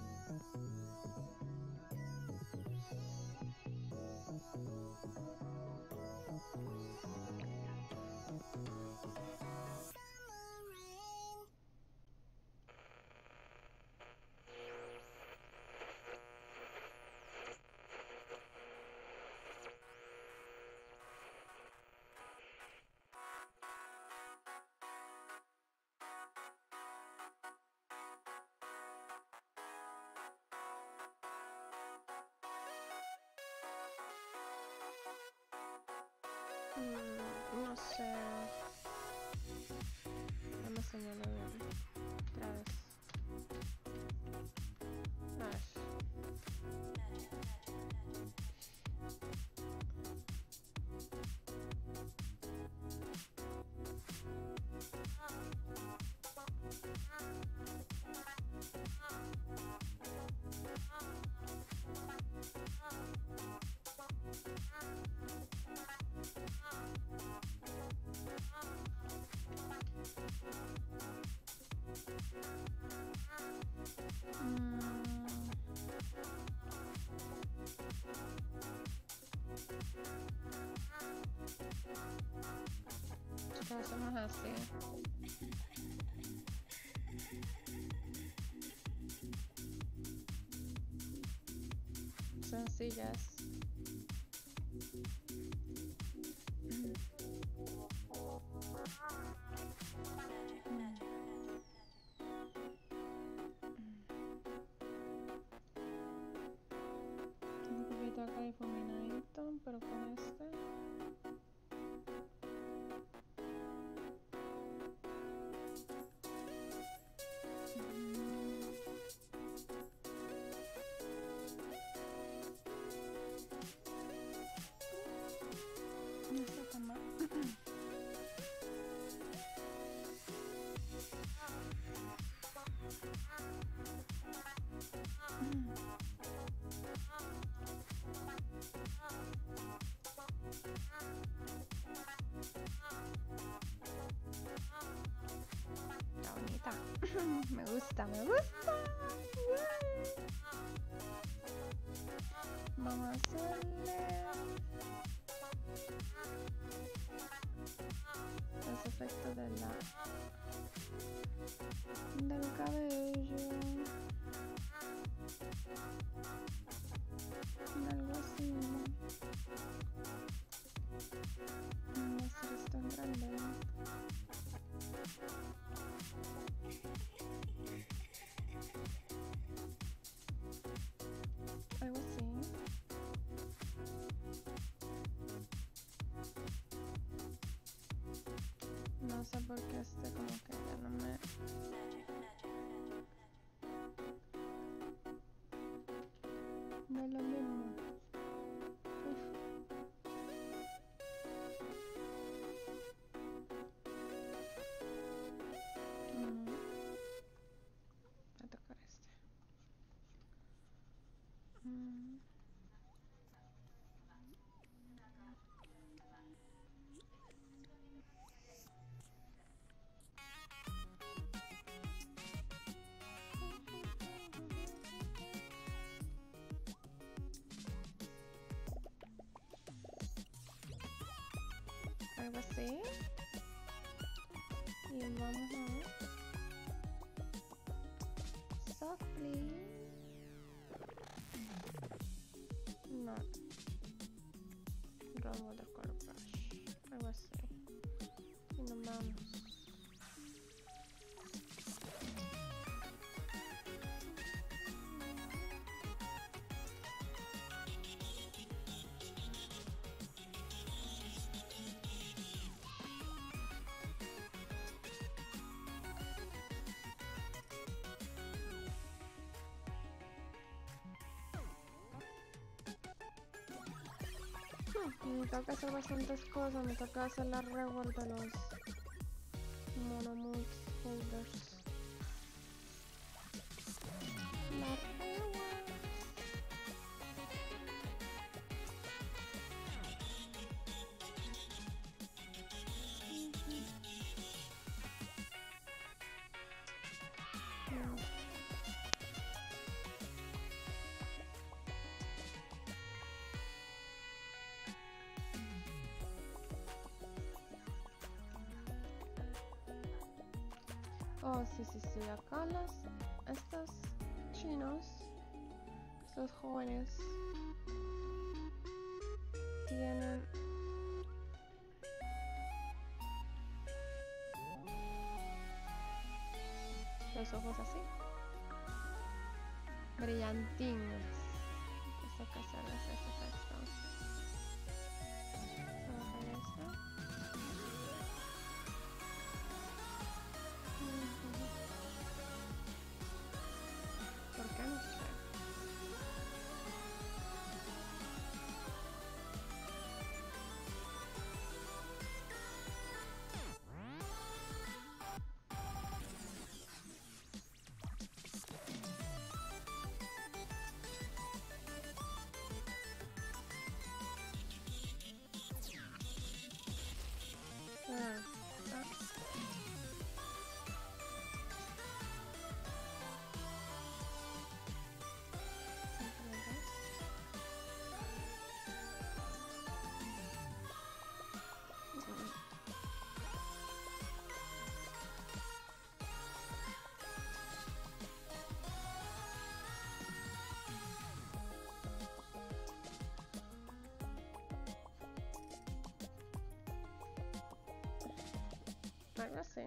Mm, no sé. Vamos a señalar otra vez. A ver. ¿Qué hacemos así? Sencillas. Un poquito acá difuminadito, pero con este. Me gusta, me gusta. Vamos a hacerle los efectos de la del cabello, algo así. Voy a hacer esto en grande. Algo así. No sé por qué este como que ya no me... No es lo mismo. Uf. Mm. Voy a tocar este. Mm. Algo así. Y vamos a softly. No. Run with the color brush. Algo así. Y nos vamos. Me toca hacer bastantes cosas, me toca hacer la rework de los monomood folders. La rework. Mm. Oh, sí, sí, sí, acá los, estos chinos, estos jóvenes, tienen los ojos así, brillantinos. Esto que hacerles ese efecto. Bajar esto. ¿Por qué no sé? Ah, ah. Algo así.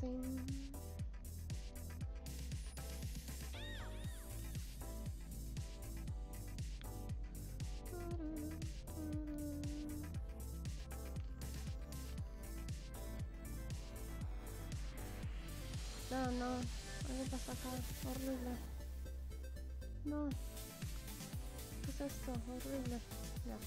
fin. No, no, algo pasa acá, horrible. No, ¿qué es esto? Horrible. Ya.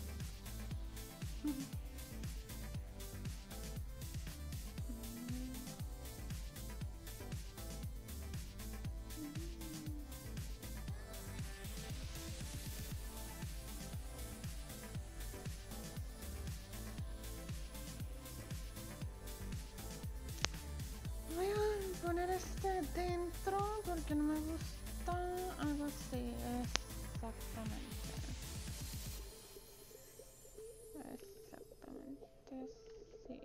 Voy a poner este dentro porque no me gusta algo así, exactamente. Exactamente, sí.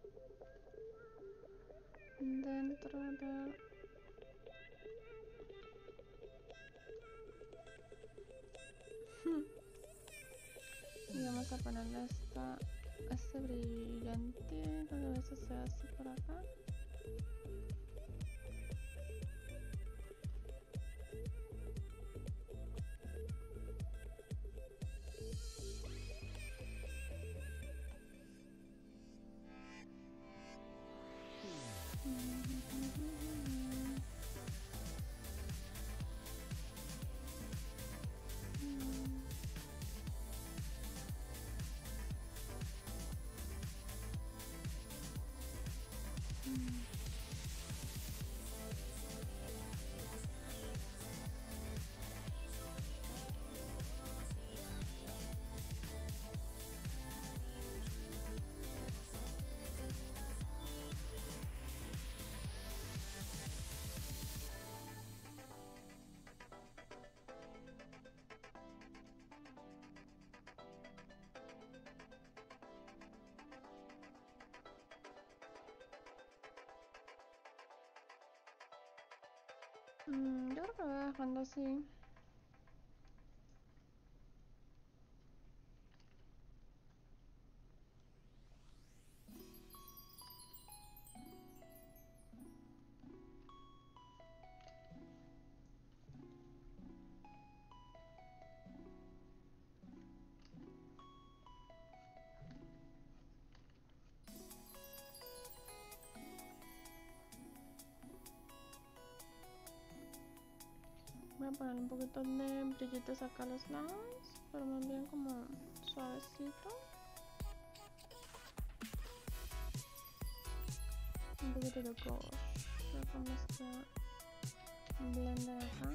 Dentro de... Y vamos a ponerle esta, este brillante, creo que eso se hace por acá. Mm, yo creo que lo voy dejando así. Voy a poner un poquito de brillitos acá a los lados, pero más bien como suavecito. Un poquito de gouache. Voy a poner este blender acá.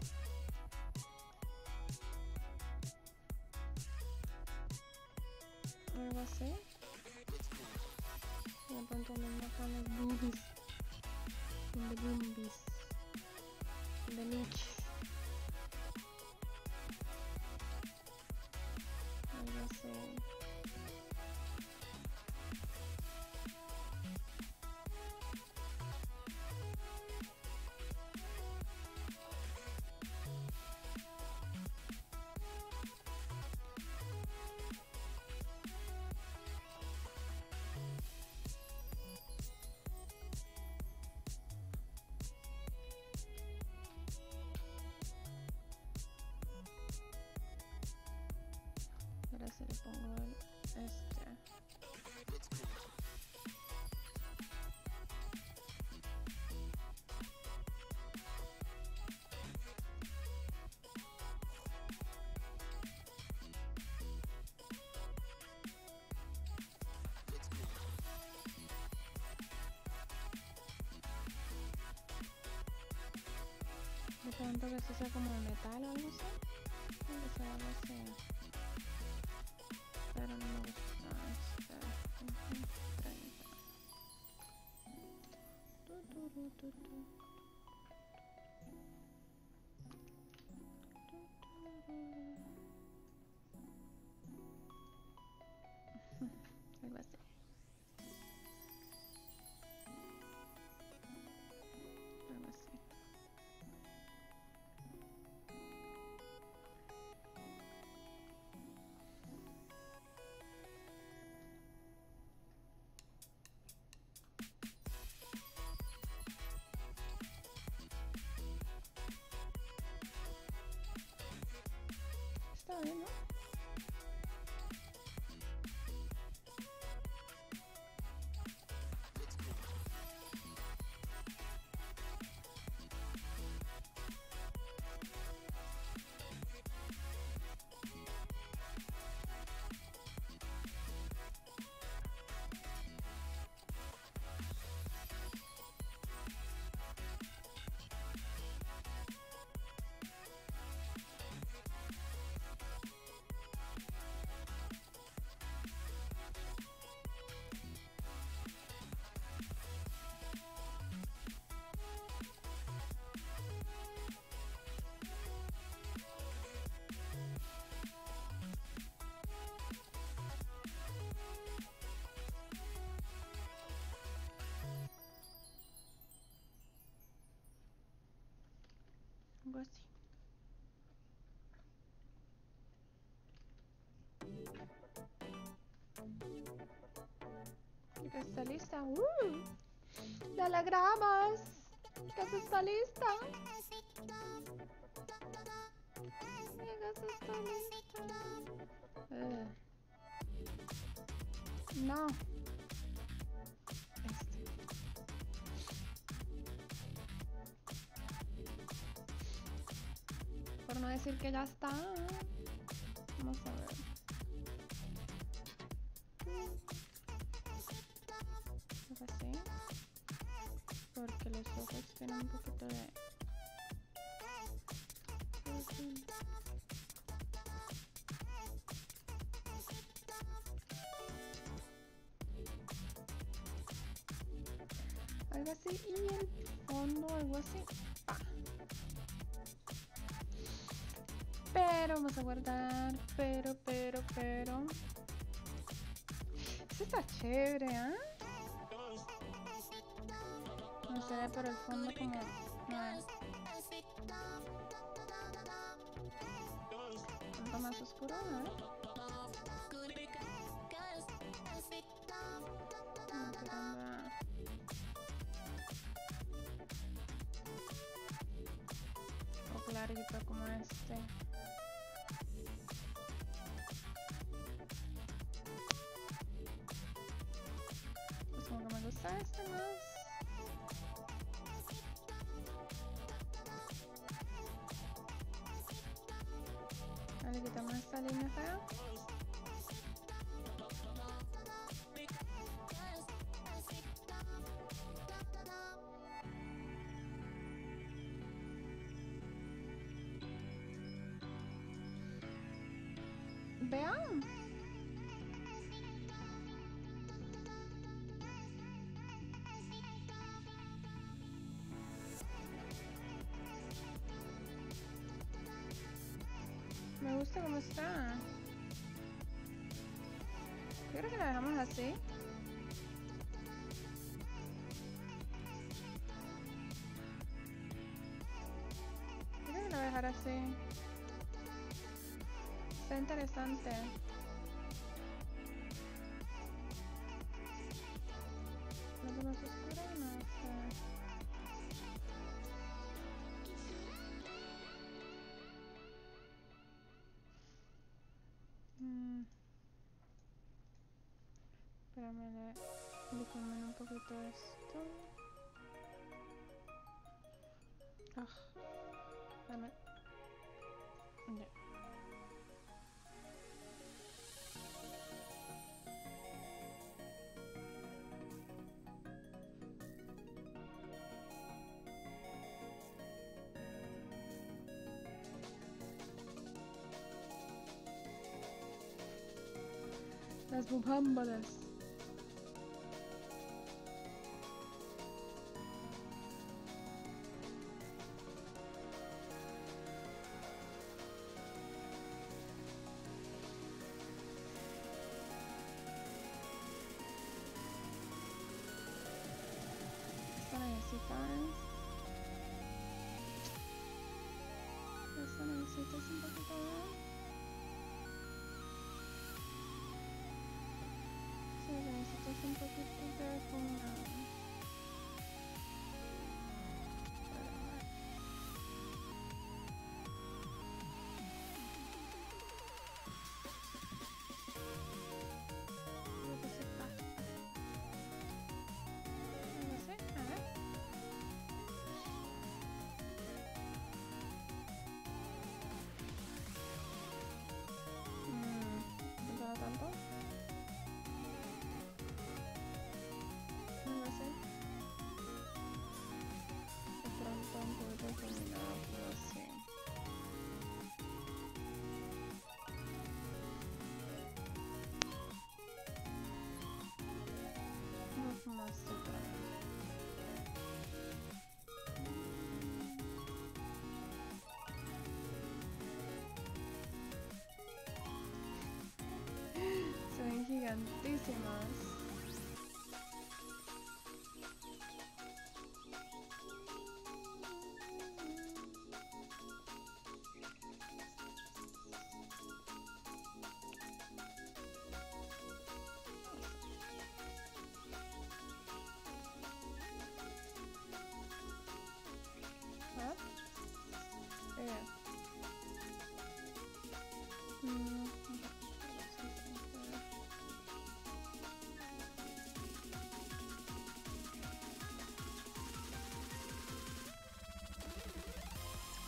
Algo así. Y de pronto le acá los boobies. De boobies. De niche. Algo así. Ahora sí le pongo el este. De pronto que esto sea como de metal o algo así. Que sea algo así. Pero no me gusta este. treinta. Tu, tu, tu, tu, tu. Algo así. Algo así. está bien, ¿no? Algo así. Ya está lista. ¡Uh! ¡Ya la grabamos! ¡Casi está lista! Ya casi está lista. Uh. No. Este. Por no decir que ya está. Vamos a ver. Así. Porque los ojos tienen un poquito de... algo así, y el fondo algo así. Ah. Pero vamos a guardar, pero, pero, pero este está chévere, ¿ah? ¿eh? No se ve por el fondo como... no. Un poco más oscuro, ¿no? No, tirando a... o clarito como este. Pues como que me gusta este más. Vale, quitamos esta línea fea. Vean. Me gusta cómo está. Yo creo que la dejamos así. Yo creo que la voy a dejar así. Está interesante. No es más oscura, no sé. Mm. Espérame, le difumino un poquito esto. Ah, dame. Ya. Las bufámbalas. Esta necesita esta necesita un poquito de... sí, necesitas un poquito de difuminado.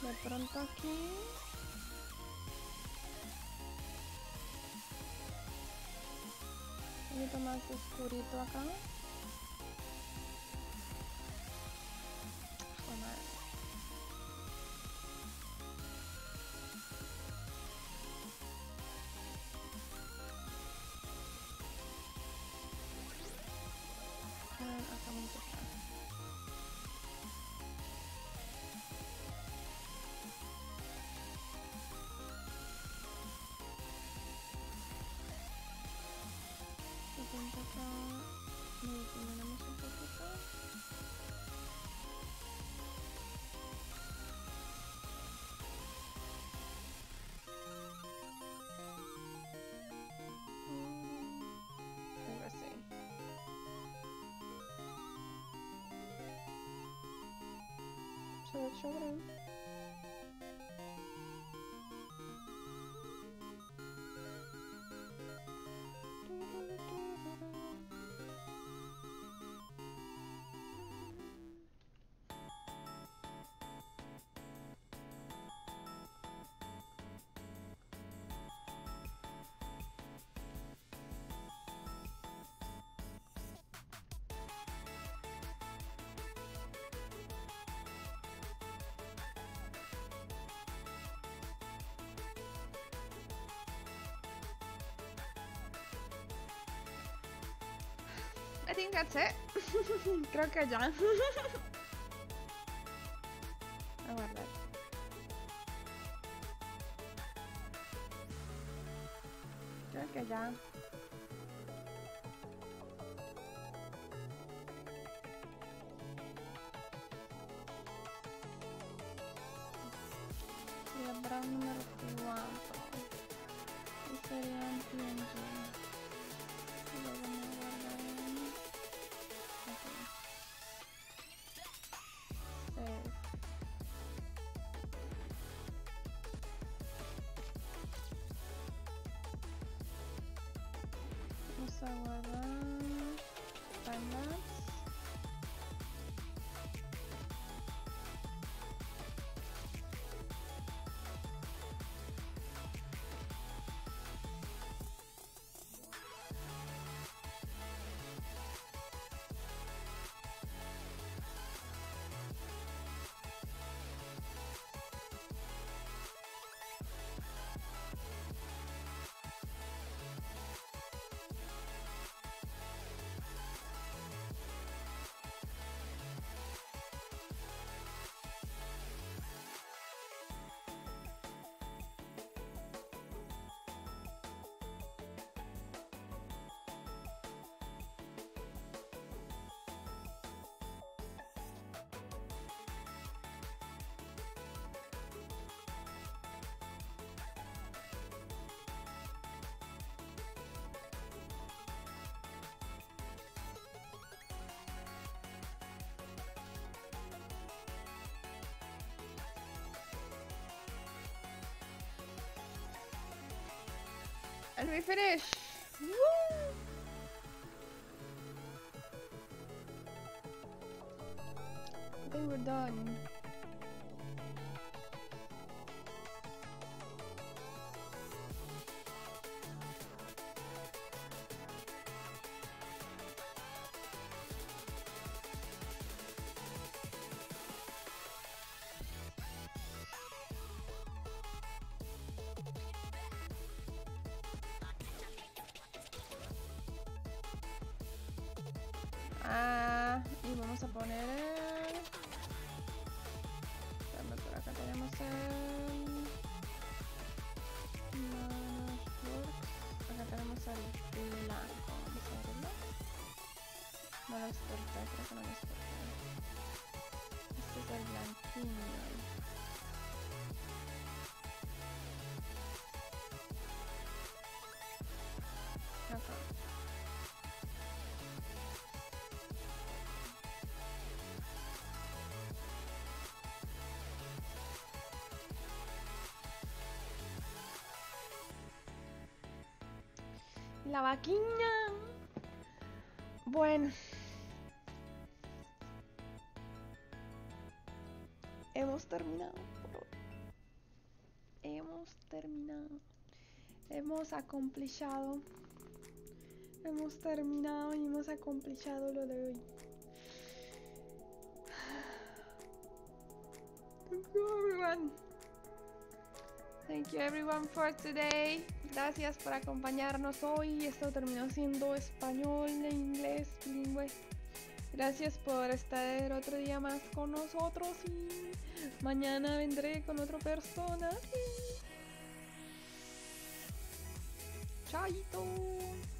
De pronto aquí. Un poquito más oscurito acá. Oh, madre. Ah, acá muy pesado. De pronto acá lo difuminamos un poquito. Algo así. Se ve chévere. I think that's it. Creo que ya. A guardar. Creo que ya. Sería brown número cuatro. Y sería en P N G. Y luego me guardaré en... aquí. Save. Vamos a guardar timelapse. And we finish! Woo! I think we're done. Ah, y vamos a poner el... Espérame, por acá tenemos el... Manage Works. Acá tenemos el blanco. Vamos a verlo. No lo exporté, creo que no lo exporté. Este es el blanquinho. Acá. La vaquilla. Bueno. Hemos terminado por hoy. terminado. Hemos acomplishado. Hemos terminado y hemos acomplishado lo de hoy. Thank you everyone. Thank you everyone for today. Gracias por acompañarnos hoy. Esto terminó siendo español e inglés bilingüe. Gracias por estar otro día más con nosotros y mañana vendré con otra persona. Chaito.